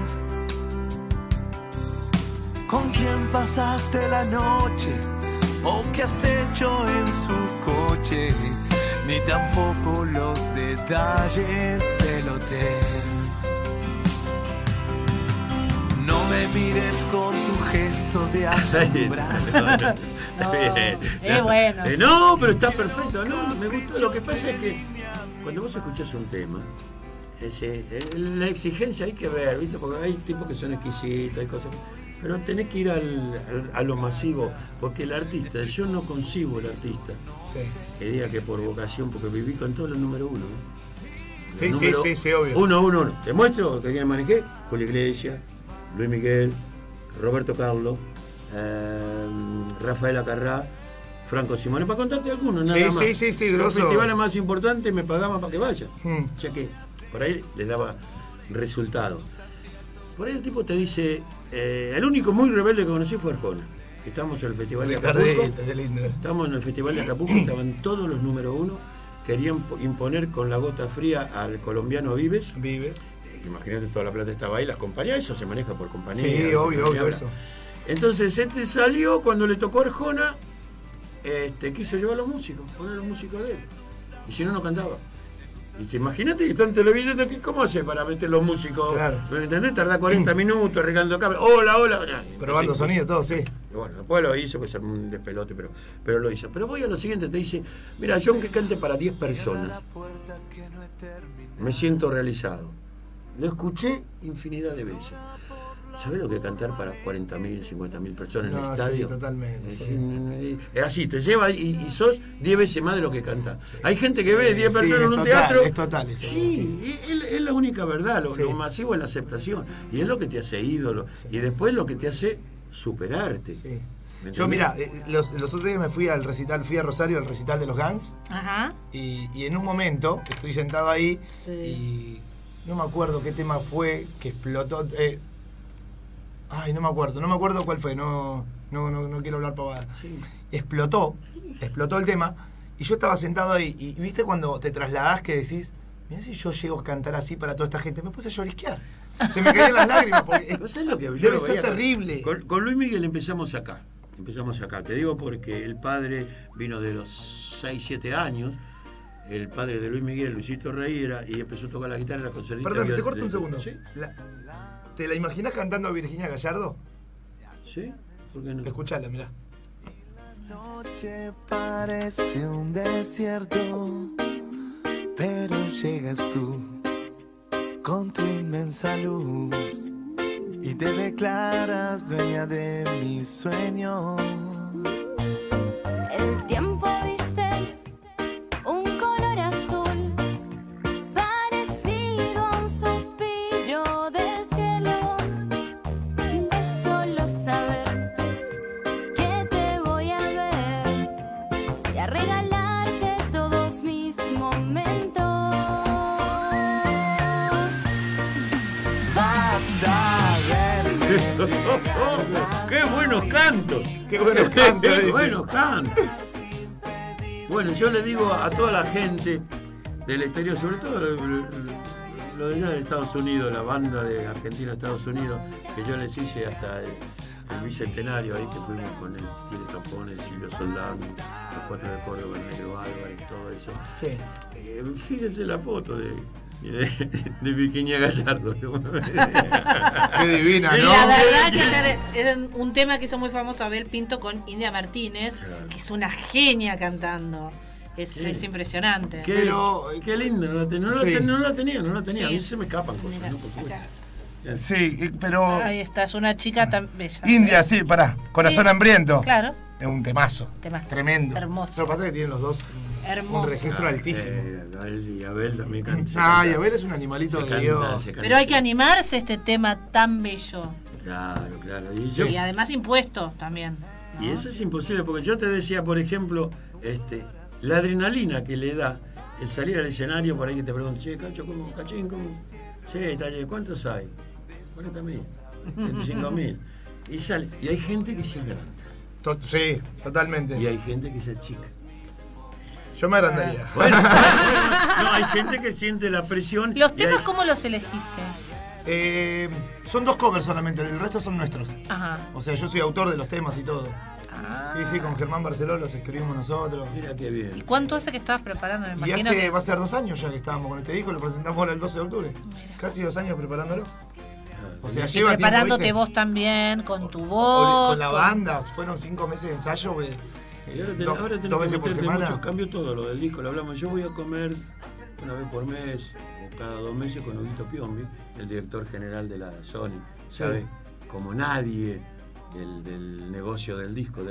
¿Con quién pasaste la noche? ¿O qué has hecho en su coche? Ni tampoco los detalles del hotel. No me mires con tu gesto de asombrar. Bueno. No, pero está perfecto, ¿no? Me gustó. Lo que pasa es que cuando vos escuchás un tema, la exigencia hay que ver, ¿viste? Porque hay tipos que son exquisitos, hay cosas. Pero tenés que ir a lo masivo, porque el artista, yo no concibo el artista que diga que por vocación, porque viví con todos los número uno. Sí, obvio. Uno. Te muestro que quien manejé, Julio Iglesias, Luis Miguel, Roberto Carlos, Rafael Acarrá, Franco Simone, para contarte algunos, nada más. Sí, los festivales más importantes me pagaban para que vaya. O sea que por ahí les daba resultado. Por ahí el tipo te dice, el único muy rebelde que conocí fue Arjona. Estamos en el Festival de Acapulco. Estamos en el Festival de Acapulco, estaban todos los número uno, querían imponer con la gota fría al colombiano Vives. Imagínate, toda la plata estaba ahí, las compañías, eso se maneja por compañía. Sí, obvio eso. Entonces salió, cuando le tocó Arjona, quiso llevar a los músicos, poner a los músicos de él. Y si no, no cantaba. Y imagínate que está en televisión, ¿cómo hace para meter los músicos? Claro. ¿Me entendés? Tarda 40 minutos arreglando cables. Hola. Probando sonido, todo, sí. Y bueno, después lo hizo, pues un despelote, pero lo hizo. Pero voy a lo siguiente, te dice, mira, yo aunque cante para 10 personas, me siento realizado. Lo escuché infinidad de veces. ¿Sabés lo que es cantar para 40.000, 50.000 personas en el estadio? Sí, totalmente. Es así, te lleva y sos 10 veces más de lo que cantás. Hay gente que ve 10 personas en un teatro. Es total eso. Sí, es la única verdad. Lo masivo es la aceptación. Y es lo que te hace ídolo. Y después lo que te hace superarte. Yo, mira, los otros días me fui al recital, fui a Rosario al recital de los Guns. Ajá. Y en un momento estoy sentado ahí y no me acuerdo qué tema fue que explotó. No me acuerdo cuál fue, no quiero hablar pavada. Sí. Explotó el tema y yo estaba sentado ahí y viste cuando te trasladás que decís, mirá si yo llego a cantar así para toda esta gente, me puse a llorisquear. Se me caían las lágrimas porque ¿no sabes lo que debe ser terrible. Con Luis Miguel empezamos acá, te digo porque el padre vino de los 6, 7 años, el padre de Luis Miguel, Luisito Rey, y empezó a tocar la guitarra en la concertista. Perdón, te corto un segundo. ¿Sí? ¿Te la imaginas cantando a Virginia Gallardo? ¿Sí? ¿Por qué no? Escuchala, mirá. La noche parece un desierto, pero llegas tú con tu inmensa luz y te declaras dueña de mis sueños. El tiempo viste un color azul, parecido a un suspiro del cielo, de solo saber que te voy a ver y a regalarte todos mis momentos. Vas a ver. ¡Qué buenos cantos! ¡Qué buenos cantos! ¡Qué buenos cantos! Bueno, yo le digo a toda la gente del exterior, sobre todo lo de allá de Estados Unidos, la banda de Argentina de Estados Unidos, que yo les hice hasta el bicentenario ahí que fuimos con el Tire Tapones, Silvio Soldán, los 4 de Córdoba, el Negro Álvarez, todo eso. Sí. Fíjense la foto de Virginia Gallardo. Qué divina, ¿no? Y la verdad que es un tema que hizo muy famoso Abel Pinto con India Martínez, que es una genia cantando. Es impresionante. Qué lindo, no la tenía. Sí. A mí se me escapan cosas, ¿no? Por supuesto. Sí, pero... Ahí está, es una chica tan bella. India, sí, pará, Corazón Hambriento. Claro. Es un temazo. Tremendo. Hermoso. Lo que pasa es que tienen los dos un registro altísimo. Y Abel también canta. Y Abel es un animalito de Dios. Pero hay que animarse a este tema tan bello. Claro. Y además impuesto también, ¿no? Y eso es imposible, porque yo te decía, por ejemplo, la adrenalina que le da el salir al escenario, por ahí que te preguntan, che, Cacho, ¿cómo? Cachín, ¿cómo? Che, Talle, ¿cuántos hay? 40.000, 25.000. Y sale, y hay gente que se agranda. Sí, totalmente. Y hay gente que se achica. Yo me agrandaría. Bueno, no, hay gente que siente la presión. ¿Los temas cómo los elegiste? Son 2 covers solamente, el resto son nuestros. Ajá. O sea, yo soy autor de los temas y todo. Sí, con Germán Barceló los escribimos nosotros. Mira qué bien. ¿Y cuánto hace que estabas preparando? Me imagino va a ser 2 años ya que estábamos con este disco, lo presentamos ahora el 12 de octubre. Mira. Casi 2 años preparándolo. O sea, lleva preparándote tiempo, vos también, con tu voz. Con la banda, fueron 5 meses de ensayo. Y ahora tenemos 2 veces por semana. Mucho, cambió todo lo del disco, lo hablamos. Yo voy a comer una vez por mes o cada 2 meses con Huguito Piombi, el director general de la Sony. ¿Sabe? Como nadie del negocio del disco,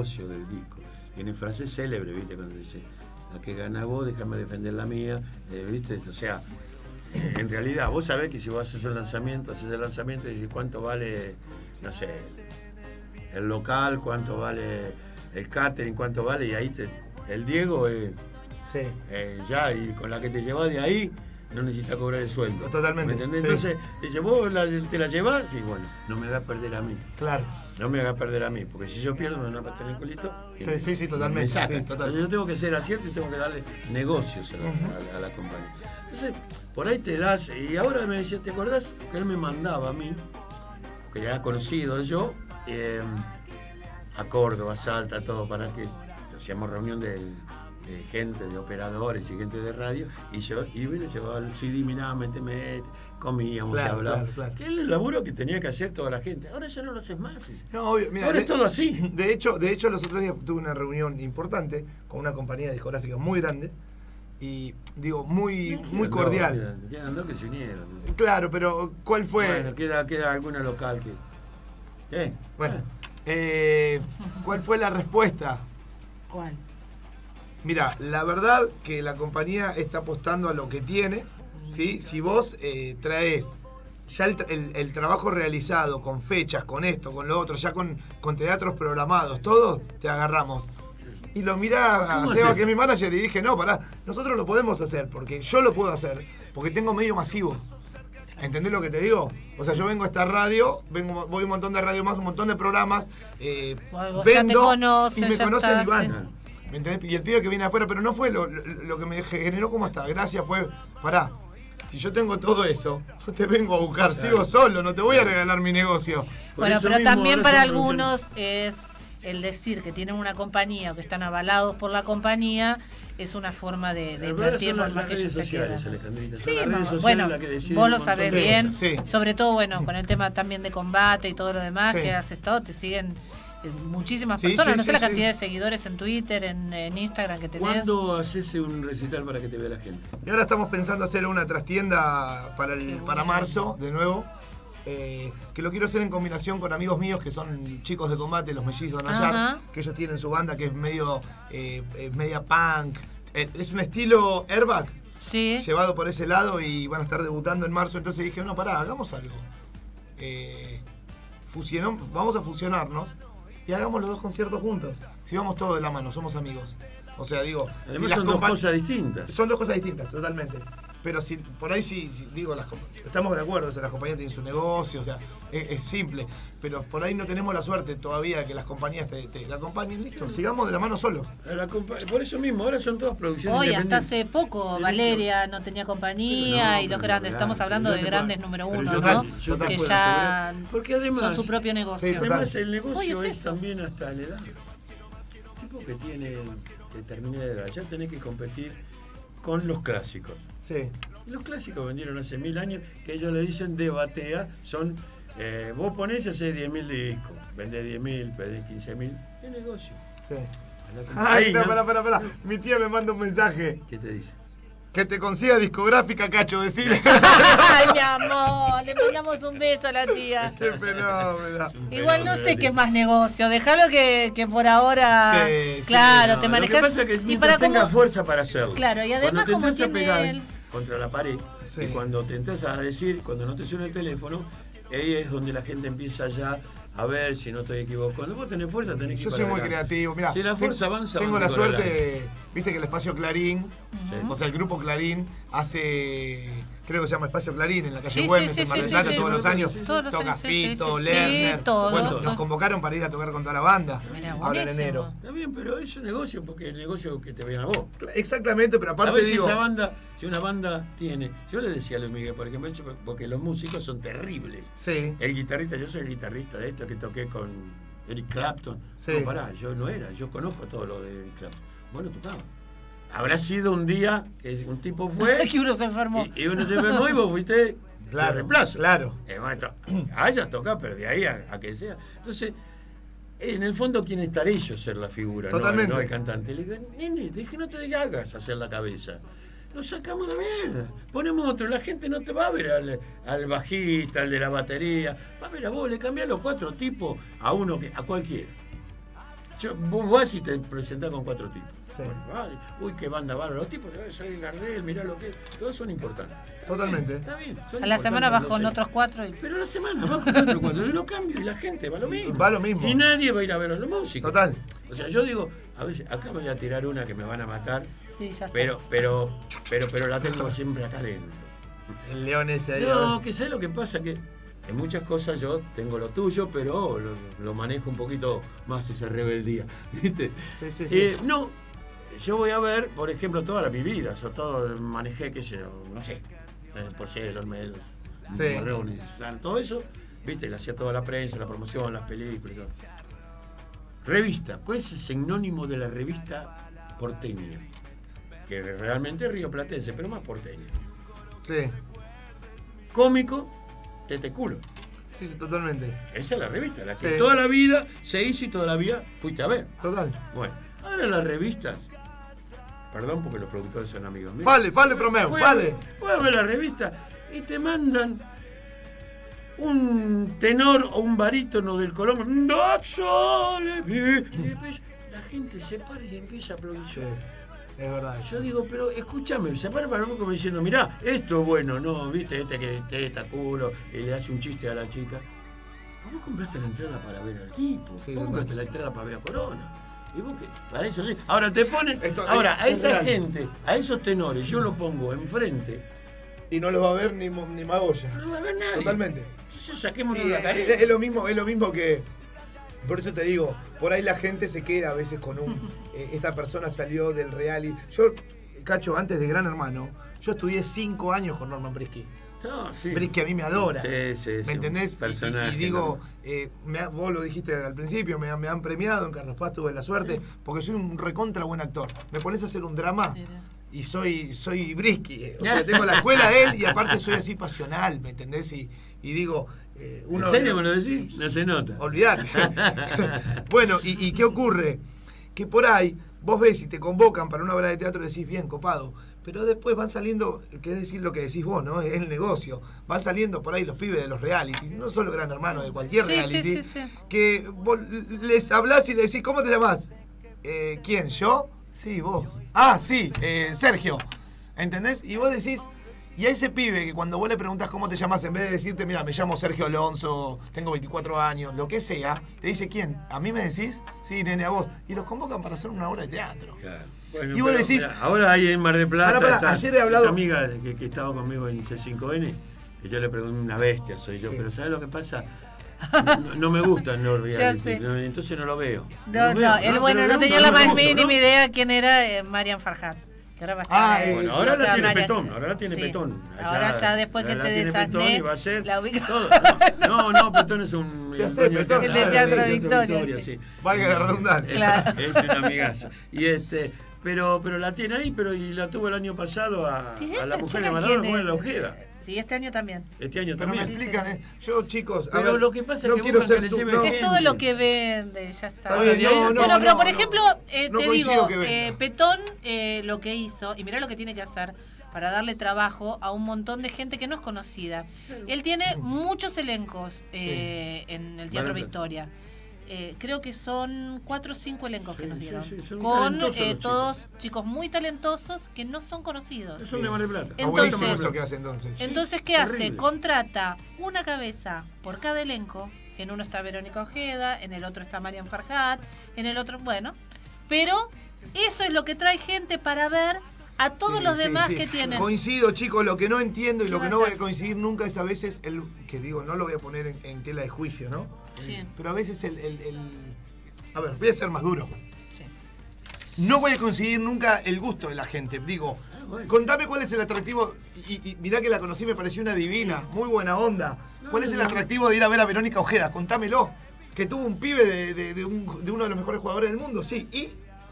Tiene frases célebres, ¿viste? Cuando dice, la que gana vos, déjame defender la mía, ¿viste? O sea, en realidad, vos sabés que si vos haces el lanzamiento y dices cuánto vale, no sé, el local, cuánto vale el catering, cuánto vale, y ahí el Diego ya, y con la que te llevas de ahí, no necesitas cobrar el sueldo. Totalmente. ¿Me entendés? Sí. Entonces, dice, vos te la llevas, y bueno, no me hagas perder a mí. Claro. No me hagas perder a mí, porque si yo pierdo me van a patar el culito. Sí, totalmente. Sí, Entonces yo tengo que ser acierto y tengo que darle negocios a la compañía. Entonces, por ahí te das, y ahora me decía, ¿te acordás que él me mandaba a mí, que ya era conocido yo, a Córdoba, Salta, todo, para que hacíamos reunión de gente, de operadores y gente de radio, y yo iba y le llevaba el CD, miraba, comíamos, hablábamos. Claro. Que es el laburo que tenía que hacer toda la gente. Ahora ya no lo haces más. No, obvio. Mira, ahora es todo así. De hecho, los otros días tuve una reunión importante con una compañía discográfica muy grande y, digo, muy cordial. Quedan 2 que se unieron. Claro, pero ¿cuál fue? Bueno, queda alguna local que... ¿Qué? Bueno, ¿cuál fue la respuesta? ¿Cuál? Mira, la verdad que la compañía está apostando a lo que tiene, ¿sí? Si vos traes ya el trabajo realizado, con fechas, con esto, con lo otro, ya con teatros programados, todo, te agarramos. Y lo mirá a Seba, que es mi manager, y dije, no, pará, nosotros lo podemos hacer, porque yo lo puedo hacer, porque tengo medio masivo. ¿Entendés lo que te digo? O sea, yo vengo a esta radio, voy a un montón de radio más, un montón de programas, vendo, y me conocen y van. ¿Me entendés? Y el pibe que viene afuera, pero no fue lo que me generó como esta gracia, fue, pará, si yo tengo todo eso, yo te vengo a buscar, sigo solo, no te voy a regalar mi negocio. Bueno, pero también para algunos es el decir que tienen una compañía o que están avalados por la compañía, es una forma de invertir por más que ellos se quieran. Sí, bueno, vos lo sabés bien, sobre todo, bueno, con el tema también de combate y todo lo demás que has estado, te siguen muchísimas personas, no sé la cantidad de seguidores en Twitter, en Instagram que tenés. ¿Cuándo haces un recital para que te vea la gente? Y ahora estamos pensando hacer una trastienda para marzo, de nuevo. Que lo quiero hacer en combinación con amigos míos que son chicos de combate, los mellizos de Nayar, que ellos tienen su banda que es medio media punk, es un estilo Airbag, llevado por ese lado, y van a estar debutando en marzo. Entonces dije, no, pará, hagamos algo, vamos a fusionarnos y hagamos los dos conciertos juntos. Si vamos todos de la mano, somos amigos. O sea, digo, además son dos cosas distintas. Son dos cosas distintas, totalmente. Pero si por ahí digo, estamos de acuerdo, o sea, las compañías tienen su negocio, o sea, es simple. Pero por ahí no tenemos la suerte todavía que las compañías te acompañen, listo, sigamos de la mano solos. Por eso mismo, ahora son todas producciones independientes. Hasta hace poco Valeria no tenía compañía, y los grandes, estamos hablando de grandes número uno, ¿no? Que ya porque además, son su propio negocio. Sí, además el negocio es también hasta la edad. El tipo que tiene determinada edad, ya tenés que competir con los clásicos. Sí. Los clásicos vendieron hace 1000 años, que ellos le dicen de batea, son, vos ponés y hacés 10.000 discos, vendés 10.000, pedís 15.000, ¿qué negocio? Sí. Ay, no, pará. Mi tía me manda un mensaje. ¿Qué te dice? Que te consiga discográfica, Cacho, decirle. Ay, mi amor, le mandamos un beso a la tía. Qué fenómeno. Igual no sé qué es más negocio, déjalo que por ahora, claro, te manejas. Lo que pasa es que mientras tengas fuerza para hacerlo. Claro, y además como tiene pegar contra la pared, y cuando te empiezas a decir, cuando no te suena el teléfono, ahí es donde la gente empieza ya a ver si no estoy equivocado. Cuando vos tenés fuerza, tenés que ir. Yo soy muy creativo, mirá. Si la fuerza avanza, tengo la suerte, viste que el espacio Clarín, o sea, el grupo Clarín hace, creo que se llama Espacio Clarín, en la calle Güemes, en Mar del Plata, todos los años. Toca Fito, Lerner. Bueno, nos convocaron para ir a tocar con toda la banda. Ahora en enero. Está bien, pero es un negocio, porque el negocio que te vean a vos. Exactamente, pero aparte a ver digo. Si una banda tiene. Yo le decía a Luis Miguel, por ejemplo, porque los músicos son terribles. Sí. El guitarrista, yo soy el guitarrista de esto que toqué con Eric Clapton. Sí. No, pará, yo no era, yo conozco todo lo de Eric Clapton. Bueno, tocaba. Habrá sido un día que un tipo fue. Que uno se enfermó. Y uno se enfermó y vos fuiste. Claro, reemplazo. Claro. Hayas tocado, pero de ahí a que sea. Entonces, en el fondo quieren estar ellos ser la figura, totalmente. No el cantante. Le digo, nene, no te hagas hacer la cabeza. Lo sacamos de mierda. Ponemos otro. La gente no te va a ver al bajista, al de la batería. Va a ver a vos, le cambiás los 4 tipos a uno a cualquiera. Vos vas y te presentás con 4 tipos. Sí. Vale. Uy, qué banda bárbara. Los tipos, soy Gardel, mirá lo que. Todos son importantes. Totalmente. Está bien. A la semana vas con otros 4. Pero a la semana vas con otros 4. Yo lo cambio y la gente va lo mismo. Va lo mismo. Y nadie va a ir a ver a los músicos. Total. O sea, yo digo, a ver, acá voy a tirar una que me van a matar. Sí, ya está. Pero la tengo siempre acá adentro. El león ese ahí. No, que sé lo que pasa, que en muchas cosas yo tengo lo tuyo, pero lo manejo un poquito más esa rebeldía, ¿viste? Sí. No, yo voy a ver, por ejemplo, toda mi vida, yo todo manejé, qué sé yo, no sé, Porcel, Olmedo, Morrones, todo eso, ¿viste? Le hacía toda la prensa, la promoción, las películas y todo. Revista, ¿cuál es el sinónimo de la revista porteña? Que realmente es rioplatense, pero más porteña. Sí. Cómico, culo. Sí, totalmente. Esa es la revista, la que toda la vida se hizo y todavía fuiste a ver. Total. Bueno, ahora las revistas, perdón porque los productores son amigos míos. Vale, Promeo, vale. Puedes ver la revista y te mandan un tenor o un barítono del Colón. La gente se para y empieza a aplaudir. Es verdad. Yo digo, pero escúchame, se para mí como diciendo, mirá, esto es bueno, no, viste, que teta, culo, y le hace un chiste a la chica. Vos compraste la entrada para ver al tipo, Sí, vos total. compraste la entrada para ver a Corona. Y vos que, para eso sí. Ahora te ponen, Esto- ahora a es esa real. gente, a esos tenores, yo lo pongo enfrente, Y no los va a ver ni Magoya. no va a ver nadie. Totalmente. Entonces saquémonos Sí, la careta. es lo mismo que. Por eso te digo, por ahí la gente se queda a veces con un. Esta persona salió del reality. Yo, Cacho, antes de Gran Hermano, yo estudié 5 años con Norman Brisky. No, sí. Brisky a mí me adora. Sí, ¿Me entendés? Personaje, Y digo, vos lo dijiste al principio, me han premiado, en Carlos Paz tuve la suerte, porque soy un recontra buen actor. Me pones a hacer un drama y soy Brisky. O sea, tengo la escuela de él y aparte soy así pasional, ¿me entendés? Y digo, uno. ¿En serio me lo decís? No se nota. Olvidate. Bueno, ¿y qué ocurre? Que por ahí vos ves y te convocan para una obra de teatro y decís, bien, copado. Pero después van saliendo, que es decir lo que decís vos, ¿no? Es el negocio. Van saliendo por ahí los pibes de los reality, no solo Gran Hermano, de cualquier reality. Sí. Que vos les hablás y le decís, ¿cómo te llamás? ¿Quién? ¿Yo? Sí, vos. Ah, sí, Sergio. ¿Entendés? Y vos decís, y a ese pibe que cuando vos le preguntás cómo te llamás, en vez de decirte, mira, me llamo Sergio Alonso, tengo 24 años, lo que sea, te dice, ¿quién? ¿A mí me decís? Sí, nene, a vos. Y los convocan para hacer una obra de teatro. Claro. Bueno, Y vos decís, mirá, ahora hay en Mar del Plata, Pará, ayer he hablado- esta amiga que estaba conmigo en C5N, que yo le pregunté, una bestia soy yo, Sí. pero ¿sabes lo que pasa? No me gustan los reality, sé. entonces no lo veo. No, lo veo, él, bueno, pero no de tenía un la más pronto, mínima ¿no? idea quién era Marian Farhat. Que ahora va a estar, Bueno, ahora la tiene Marian- Petón, ahora la tiene Sí. Petón. Ahora ya después que la te tiene Petón desasné, y va a ser la ubica- todo. No, Petón es un Ya sé, dueño de Petón. El de Teatro Victoria, sí. Valga la redundancia. Claro. Es una amigaza. Y pero la tiene ahí, y la tuvo el año pasado a ¿Y la esta mujer chica de Maradona quién con es? la Ojeda. Sí, este año también. Este año Pero me también. explican, yo, chicos, a Pero ver, lo que pasa es no que quiero buscan ser que tú, le lleve no. gente. Es todo lo que vende, ya está. Está bien, No, Bueno, pero por no. ejemplo, No te coincido digo, que venda. Petón lo que hizo, y mirá lo que tiene que hacer para darle trabajo a un montón de gente que no es conocida. Él tiene muchos elencos en el Teatro Vale. Victoria. Creo que son 4 o 5 elencos que nos dieron. sí, son con talentosos los todos chicos muy talentosos que no son conocidos. Son de Mar del Plata. Está buenísimo Entonces- eso que hace entonces. Entonces, ¿qué hace? terrible. Contrata una cabeza por cada elenco. En uno está Verónica Ojeda, en el otro está Marian Farhat, en el otro, bueno. Pero eso es lo que trae gente para ver a todos los demás que tienen. Coincido, chicos, lo que no entiendo y ¿Qué lo que va no a voy hacer? a coincidir nunca es a veces que digo, no lo voy a poner en tela de juicio, ¿no? Sí. Pero a veces a ver, voy a ser más duro. Sí. No voy a conseguir nunca el gusto de la gente. Digo, contame cuál es el atractivo. Y mirá que la conocí, me pareció una divina, muy buena onda. ¿Cuál es el atractivo de ir a ver a Verónica Ojeda? Contámelo. Que tuvo un pibe de uno de los mejores jugadores del mundo, sí. ¿Y?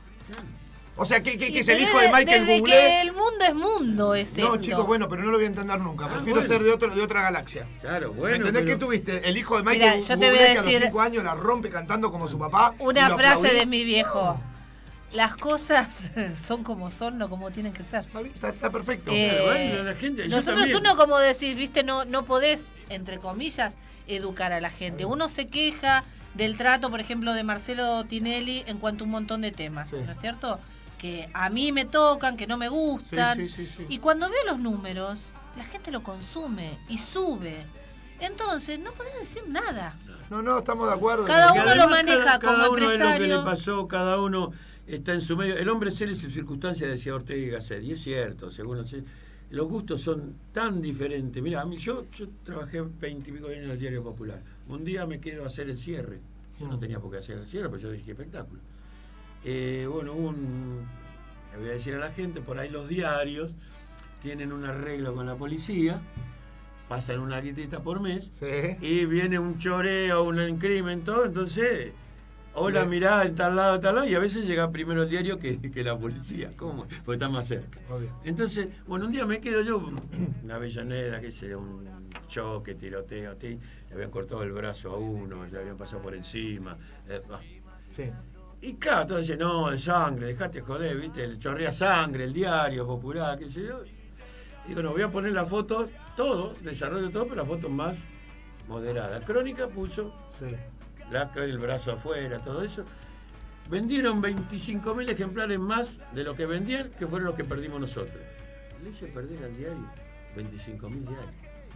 O sea, que Y es el pero hijo de Michael desde Bublé. que el mundo es mundo, es No, esto. chicos, bueno, pero no lo voy a entender nunca. Prefiero bueno. ser de otra galaxia. Claro, ¿Me bueno. entendés pero- que tuviste? El hijo de Mirá, Michael yo te voy Bublé, a que a los decir 5 años la rompe cantando como su papá. y Una lo frase aplaudís. de mi viejo. Las cosas son como son, no como tienen que ser. Está perfecto. Pero bueno, la gente, yo Nosotros también. uno, como decís, viste, no podés, entre comillas, educar a la gente. Uno se queja del trato, por ejemplo, de Marcelo Tinelli en cuanto a un montón de temas, Sí. ¿no es cierto? Que a mí me tocan, que no me gustan. Sí. Y cuando veo los números, la gente lo consume y sube. Entonces, no podés decir nada. No, estamos de acuerdo. Cada Porque uno lo además maneja cada como uno es lo que empresario. le pasó, cada uno está en su medio. El hombre es él y sus circunstancias, decía Ortega y Gasset. Y es cierto, según no sé, los gustos son tan diferentes. Mira, a mí yo trabajé 20 y pico años en el Diario Popular. Un día me quedo a hacer el cierre. Yo no tenía por qué hacer el cierre, pero yo dirigí espectáculo. Bueno, le voy a decir a la gente, por ahí los diarios tienen un arreglo con la policía, pasan una guitita por mes, Sí. y viene un choreo, un crimen, todo, entonces, hola, Bien. mirá, en tal lado, y a veces llega primero el diario que la policía. ¿Cómo? Porque está más cerca. Obvio. Entonces, bueno, un día me quedo yo, una Avellaneda, que sé, un choque, tiroteo, le habían cortado el brazo a uno, le habían pasado por encima. Sí. Y claro, todos dicen, no, de sangre, dejate joder, viste, el chorrea sangre, el Diario Popular, qué sé yo. Digo, no, voy a poner la foto, todo, desarrollo todo, pero la foto más moderada. Crónica puso Sí. el brazo afuera, todo eso. vendieron 25.000 ejemplares más de lo que vendían, que fueron los que perdimos nosotros. Le hice perder al diario 25.000 diarios.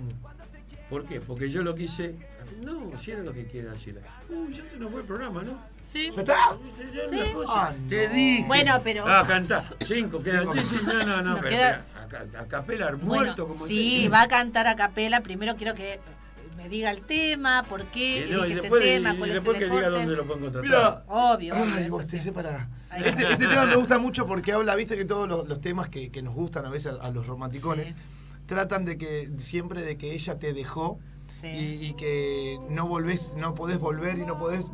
¿Por qué? Porque yo lo quise. No, si era lo que quiere decir. Ya se nos fue el programa, ¿no? Sí. ¿Ya está? Sí. Te dije. Bueno, pero. Cantá. 5 quedan. Sí, no. Pero, queda... a capela muerto como sí, va a cantar a capela. Primero quiero que me diga el tema, por qué elige ese tema, cuál es el que diga dónde lo puedo encontrar. Mira, obvio. Ay, vos te separás. Este tema me gusta mucho porque habla, viste que todos los temas que nos gustan a veces a los romanticones tratan de que siempre de que ella te dejó y que no podés volver y no podés.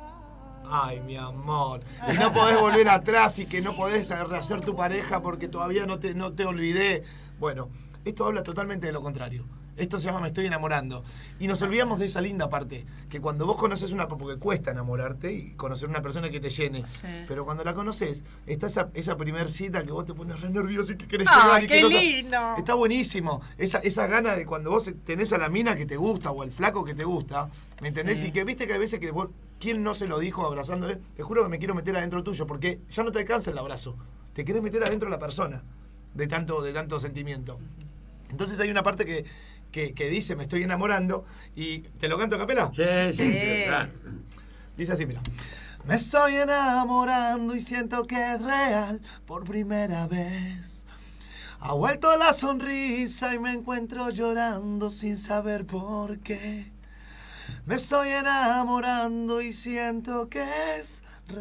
Ay, mi amor. Y no podés volver atrás y que no podés rehacer tu pareja porque todavía no te olvidé. Bueno, esto habla totalmente de lo contrario. Esto se llama Me estoy enamorando. Y nos olvidamos de esa linda parte, que cuando vos conoces porque cuesta enamorarte y conocer una persona que te llene. Sí. Pero cuando la conoces, está esa primer cita que vos te pones re nervioso y que querés llegar y qué lindo. Está buenísimo. Esa gana de cuando vos tenés a la mina que te gusta o al flaco que te gusta, ¿me entendés? Sí. Y que viste que hay veces que vos, ¿quién no se lo dijo abrazándole? Te juro que me quiero meter adentro tuyo, porque ya no te alcanza el abrazo. Te querés meter adentro de la persona, de tanto sentimiento. Entonces hay una parte que dice, me estoy enamorando, y ¿te lo canto a capela? Sí. Claro. Dice así, mira. Me estoy enamorando y siento que es real por primera vez. Ha vuelto la sonrisa y me encuentro llorando sin saber por qué. Me estoy enamorando y siento que es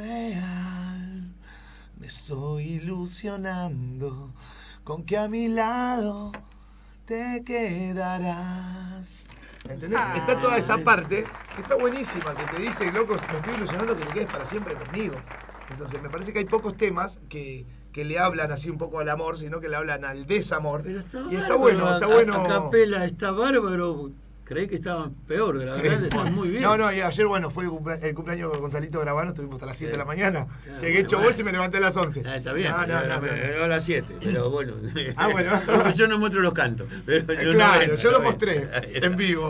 real. Me estoy ilusionando con que a mi lado te quedarás. ¿Entendés? Está toda esa parte que está buenísima, que te dice, loco, me estoy ilusionando que te quedes para siempre conmigo. Entonces me parece que hay pocos temas que le hablan así un poco al amor, sino que le hablan al desamor. Pero está y está bueno, está bueno. A capela está bárbaro. Creí que estaban peor, de la verdad, están muy bien. No, y ayer, fue el cumpleaños con Gonzalito Gravano, estuvimos hasta las 7 de la mañana. Llegué hecho bolsa y me levanté a las 11. Está bien, no, a las 7, pero bueno. Bueno. Yo no muestro los cantos. Pero claro, yo lo mostré en vivo.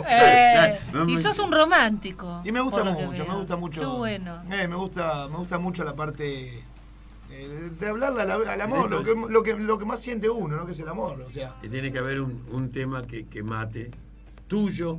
Y sos un romántico. Y me gusta mucho. Qué bueno. Me gusta mucho la parte de hablarle al amor, lo que más siente uno, ¿no? Que es el amor, o sea. Que tiene que haber un tema que mate. Tuyo,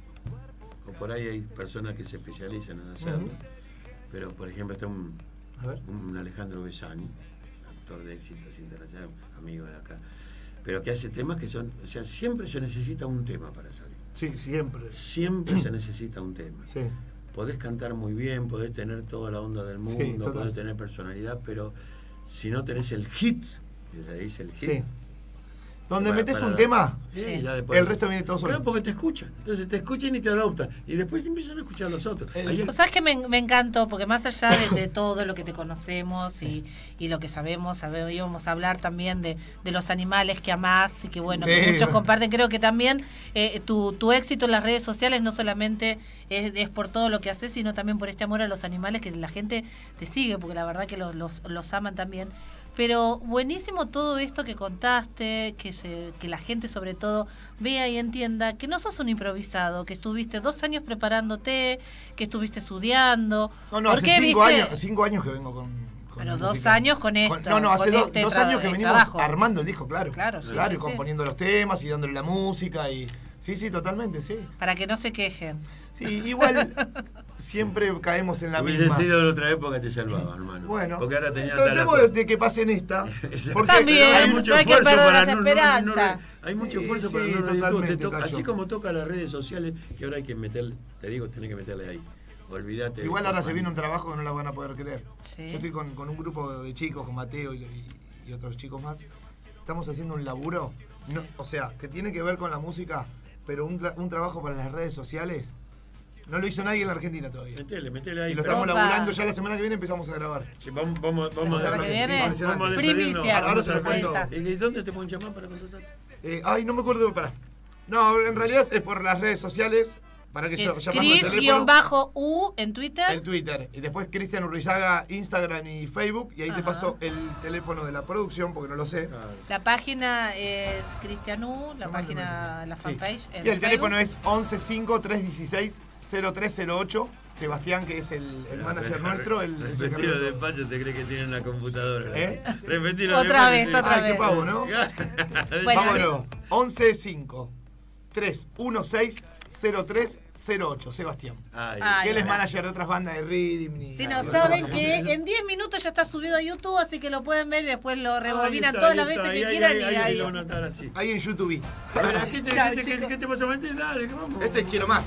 o por ahí hay personas que se especializan en hacerlo, pero por ejemplo está un Alejandro Besani, actor de éxitos internacionales, amigo de acá, pero que hace temas que son, o sea, siempre se necesita un tema para salir. Sí, siempre. Siempre se necesita un tema. Sí. Podés cantar muy bien, podés tener toda la onda del mundo, podés tener personalidad, pero si no tenés el hit, que se dice el hit, donde metes un tema, el resto viene todo solo. Claro, porque te escuchan. Entonces te escuchan y te adoptan. Y después empiezan a escuchar a los otros. ¿Sabes que me encantó? Porque más allá de todo lo que te conocemos y lo que sabemos, íbamos a hablar también de los animales que amás y que bueno, que muchos comparten. Creo que también tu éxito en las redes sociales no solamente es por todo lo que haces, sino también por este amor a los animales que la gente te sigue, porque la verdad que los aman también. Pero buenísimo todo esto que contaste, que la gente sobre todo vea y entienda que no sos un improvisado, que estuviste 2 años preparándote, que estuviste estudiando. No, hace 5 años que vengo con pero 2 años con esto. Hace 2 años que venimos armando el disco, claro, y componiendo los temas y dándole la música y sí, totalmente, sí. Para que no se quejen. Sí, igual siempre caemos en la misma. Hubiera sido de otra época te salvaba, hermano. Bueno, porque ahora tenía tratemos de que pase en esta. Porque también, hay mucho esfuerzo que perder la esperanza. Hay mucho esfuerzo para no así como toca las redes sociales, que ahora hay que meterle, te digo, tenés que meterle ahí. Olvídate. Igual ahora se viene un trabajo que no la van a poder creer. Sí. Yo estoy con un grupo de chicos, con Mateo y otros chicos más. Estamos haciendo un laburo, o sea, que tiene que ver con la música, pero un trabajo para las redes sociales. No lo hizo nadie en la Argentina todavía. Metele ahí. Y lo estamos laburando, ya la semana que viene empezamos a grabar. Sí, vamos a primicia. Ahora se lo cuento. ¿Y dónde te pueden llamar para contratar? No me acuerdo, No, en realidad es por las redes sociales. Para que es Cris-U en Twitter. En Twitter. Y después Cristian Urrizaga, Instagram y Facebook. Y ahí te paso el teléfono de la producción porque no lo sé. La página es Cristian U, la página, la fanpage. Y el teléfono es 115-316-0308. Sebastián, que es el manager nuestro. Repetir los despachos, te crees que tiene una computadora. Repetir otra vez. Qué pavo, ¿no? Vámonos. 115-316-0308, Sebastián. Que él es manager de otras bandas de Rhythm. Si no saben que en 10 minutos ya está subido a YouTube, así que lo pueden ver y después lo rebobinan todas las veces que quieran. Ahí en YouTube. A ver, ¿qué te vas a meter? Dale, que vamos. Quiero más.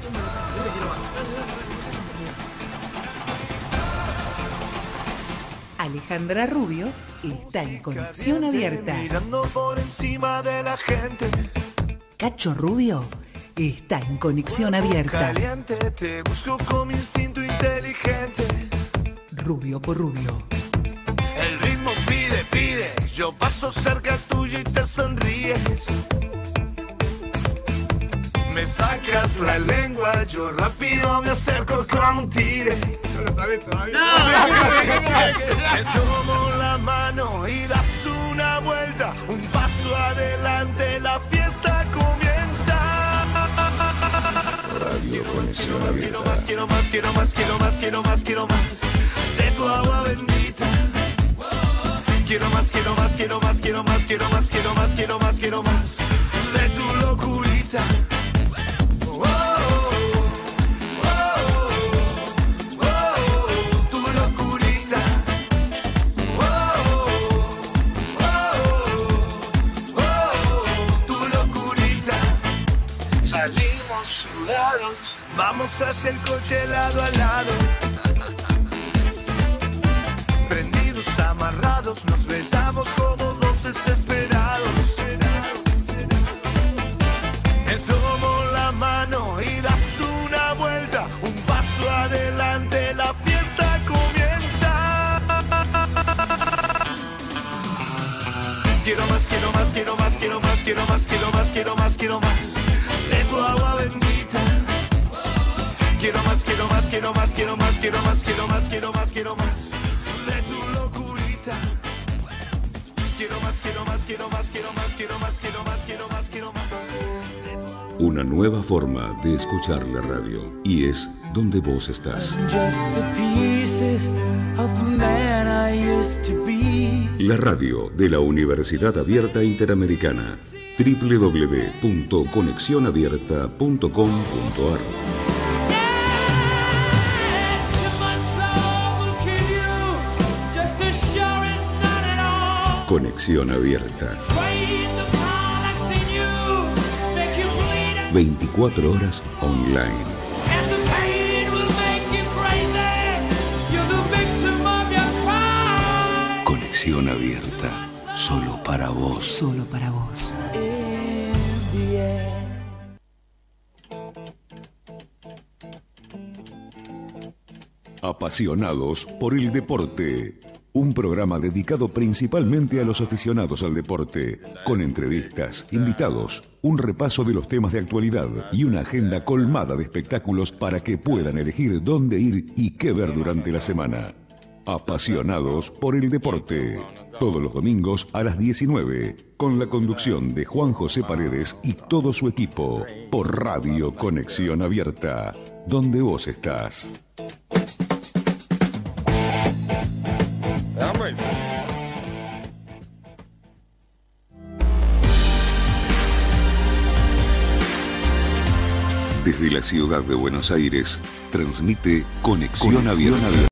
Alejandra Rubio está en Conexión Abierta. Mirando por encima de la gente. Cacho Rubio está en Conexión Abierta. Caliente, te busco con mi instinto inteligente. Rubio por Rubio. El ritmo pide, yo paso cerca tuyo y te sonríes. Me sacas la lengua, yo rápido me acerco como un tigre. No lo sabes todavía. Te tomo la mano y das una vuelta, un paso adelante, la fiesta comienza. Radio Conexión Abierta. Quiero más de tu agua bendita. Quiero más de tu locurita. Tu locurita. Tu locurita. Salimos sudados, vamos hacia el coche lado a lado. Prendidos, amarrados, nos besamos como dos desesperados. Te tomo la mano y das una vuelta, un paso adelante, la fiesta comienza. Quiero más de tu agua bendita. Quiero más de tu locurita. Quiero más. Una nueva forma de escuchar la radio. Y es donde vos estás. La radio de la Universidad Abierta Interamericana. www.conexionabierta.com.ar. Conexión Abierta. 24 horas online. Conexión Abierta. Solo para vos. Solo para vos. Apasionados por el deporte. Un programa dedicado principalmente a los aficionados al deporte, con entrevistas, invitados, un repaso de los temas de actualidad y una agenda colmada de espectáculos para que puedan elegir dónde ir y qué ver durante la semana. Apasionados por el deporte. Todos los domingos a las 19, con la conducción de Juan José Paredes y todo su equipo, por Radio Conexión Abierta, donde vos estás. Desde la ciudad de Buenos Aires, transmite Conexión Abierta.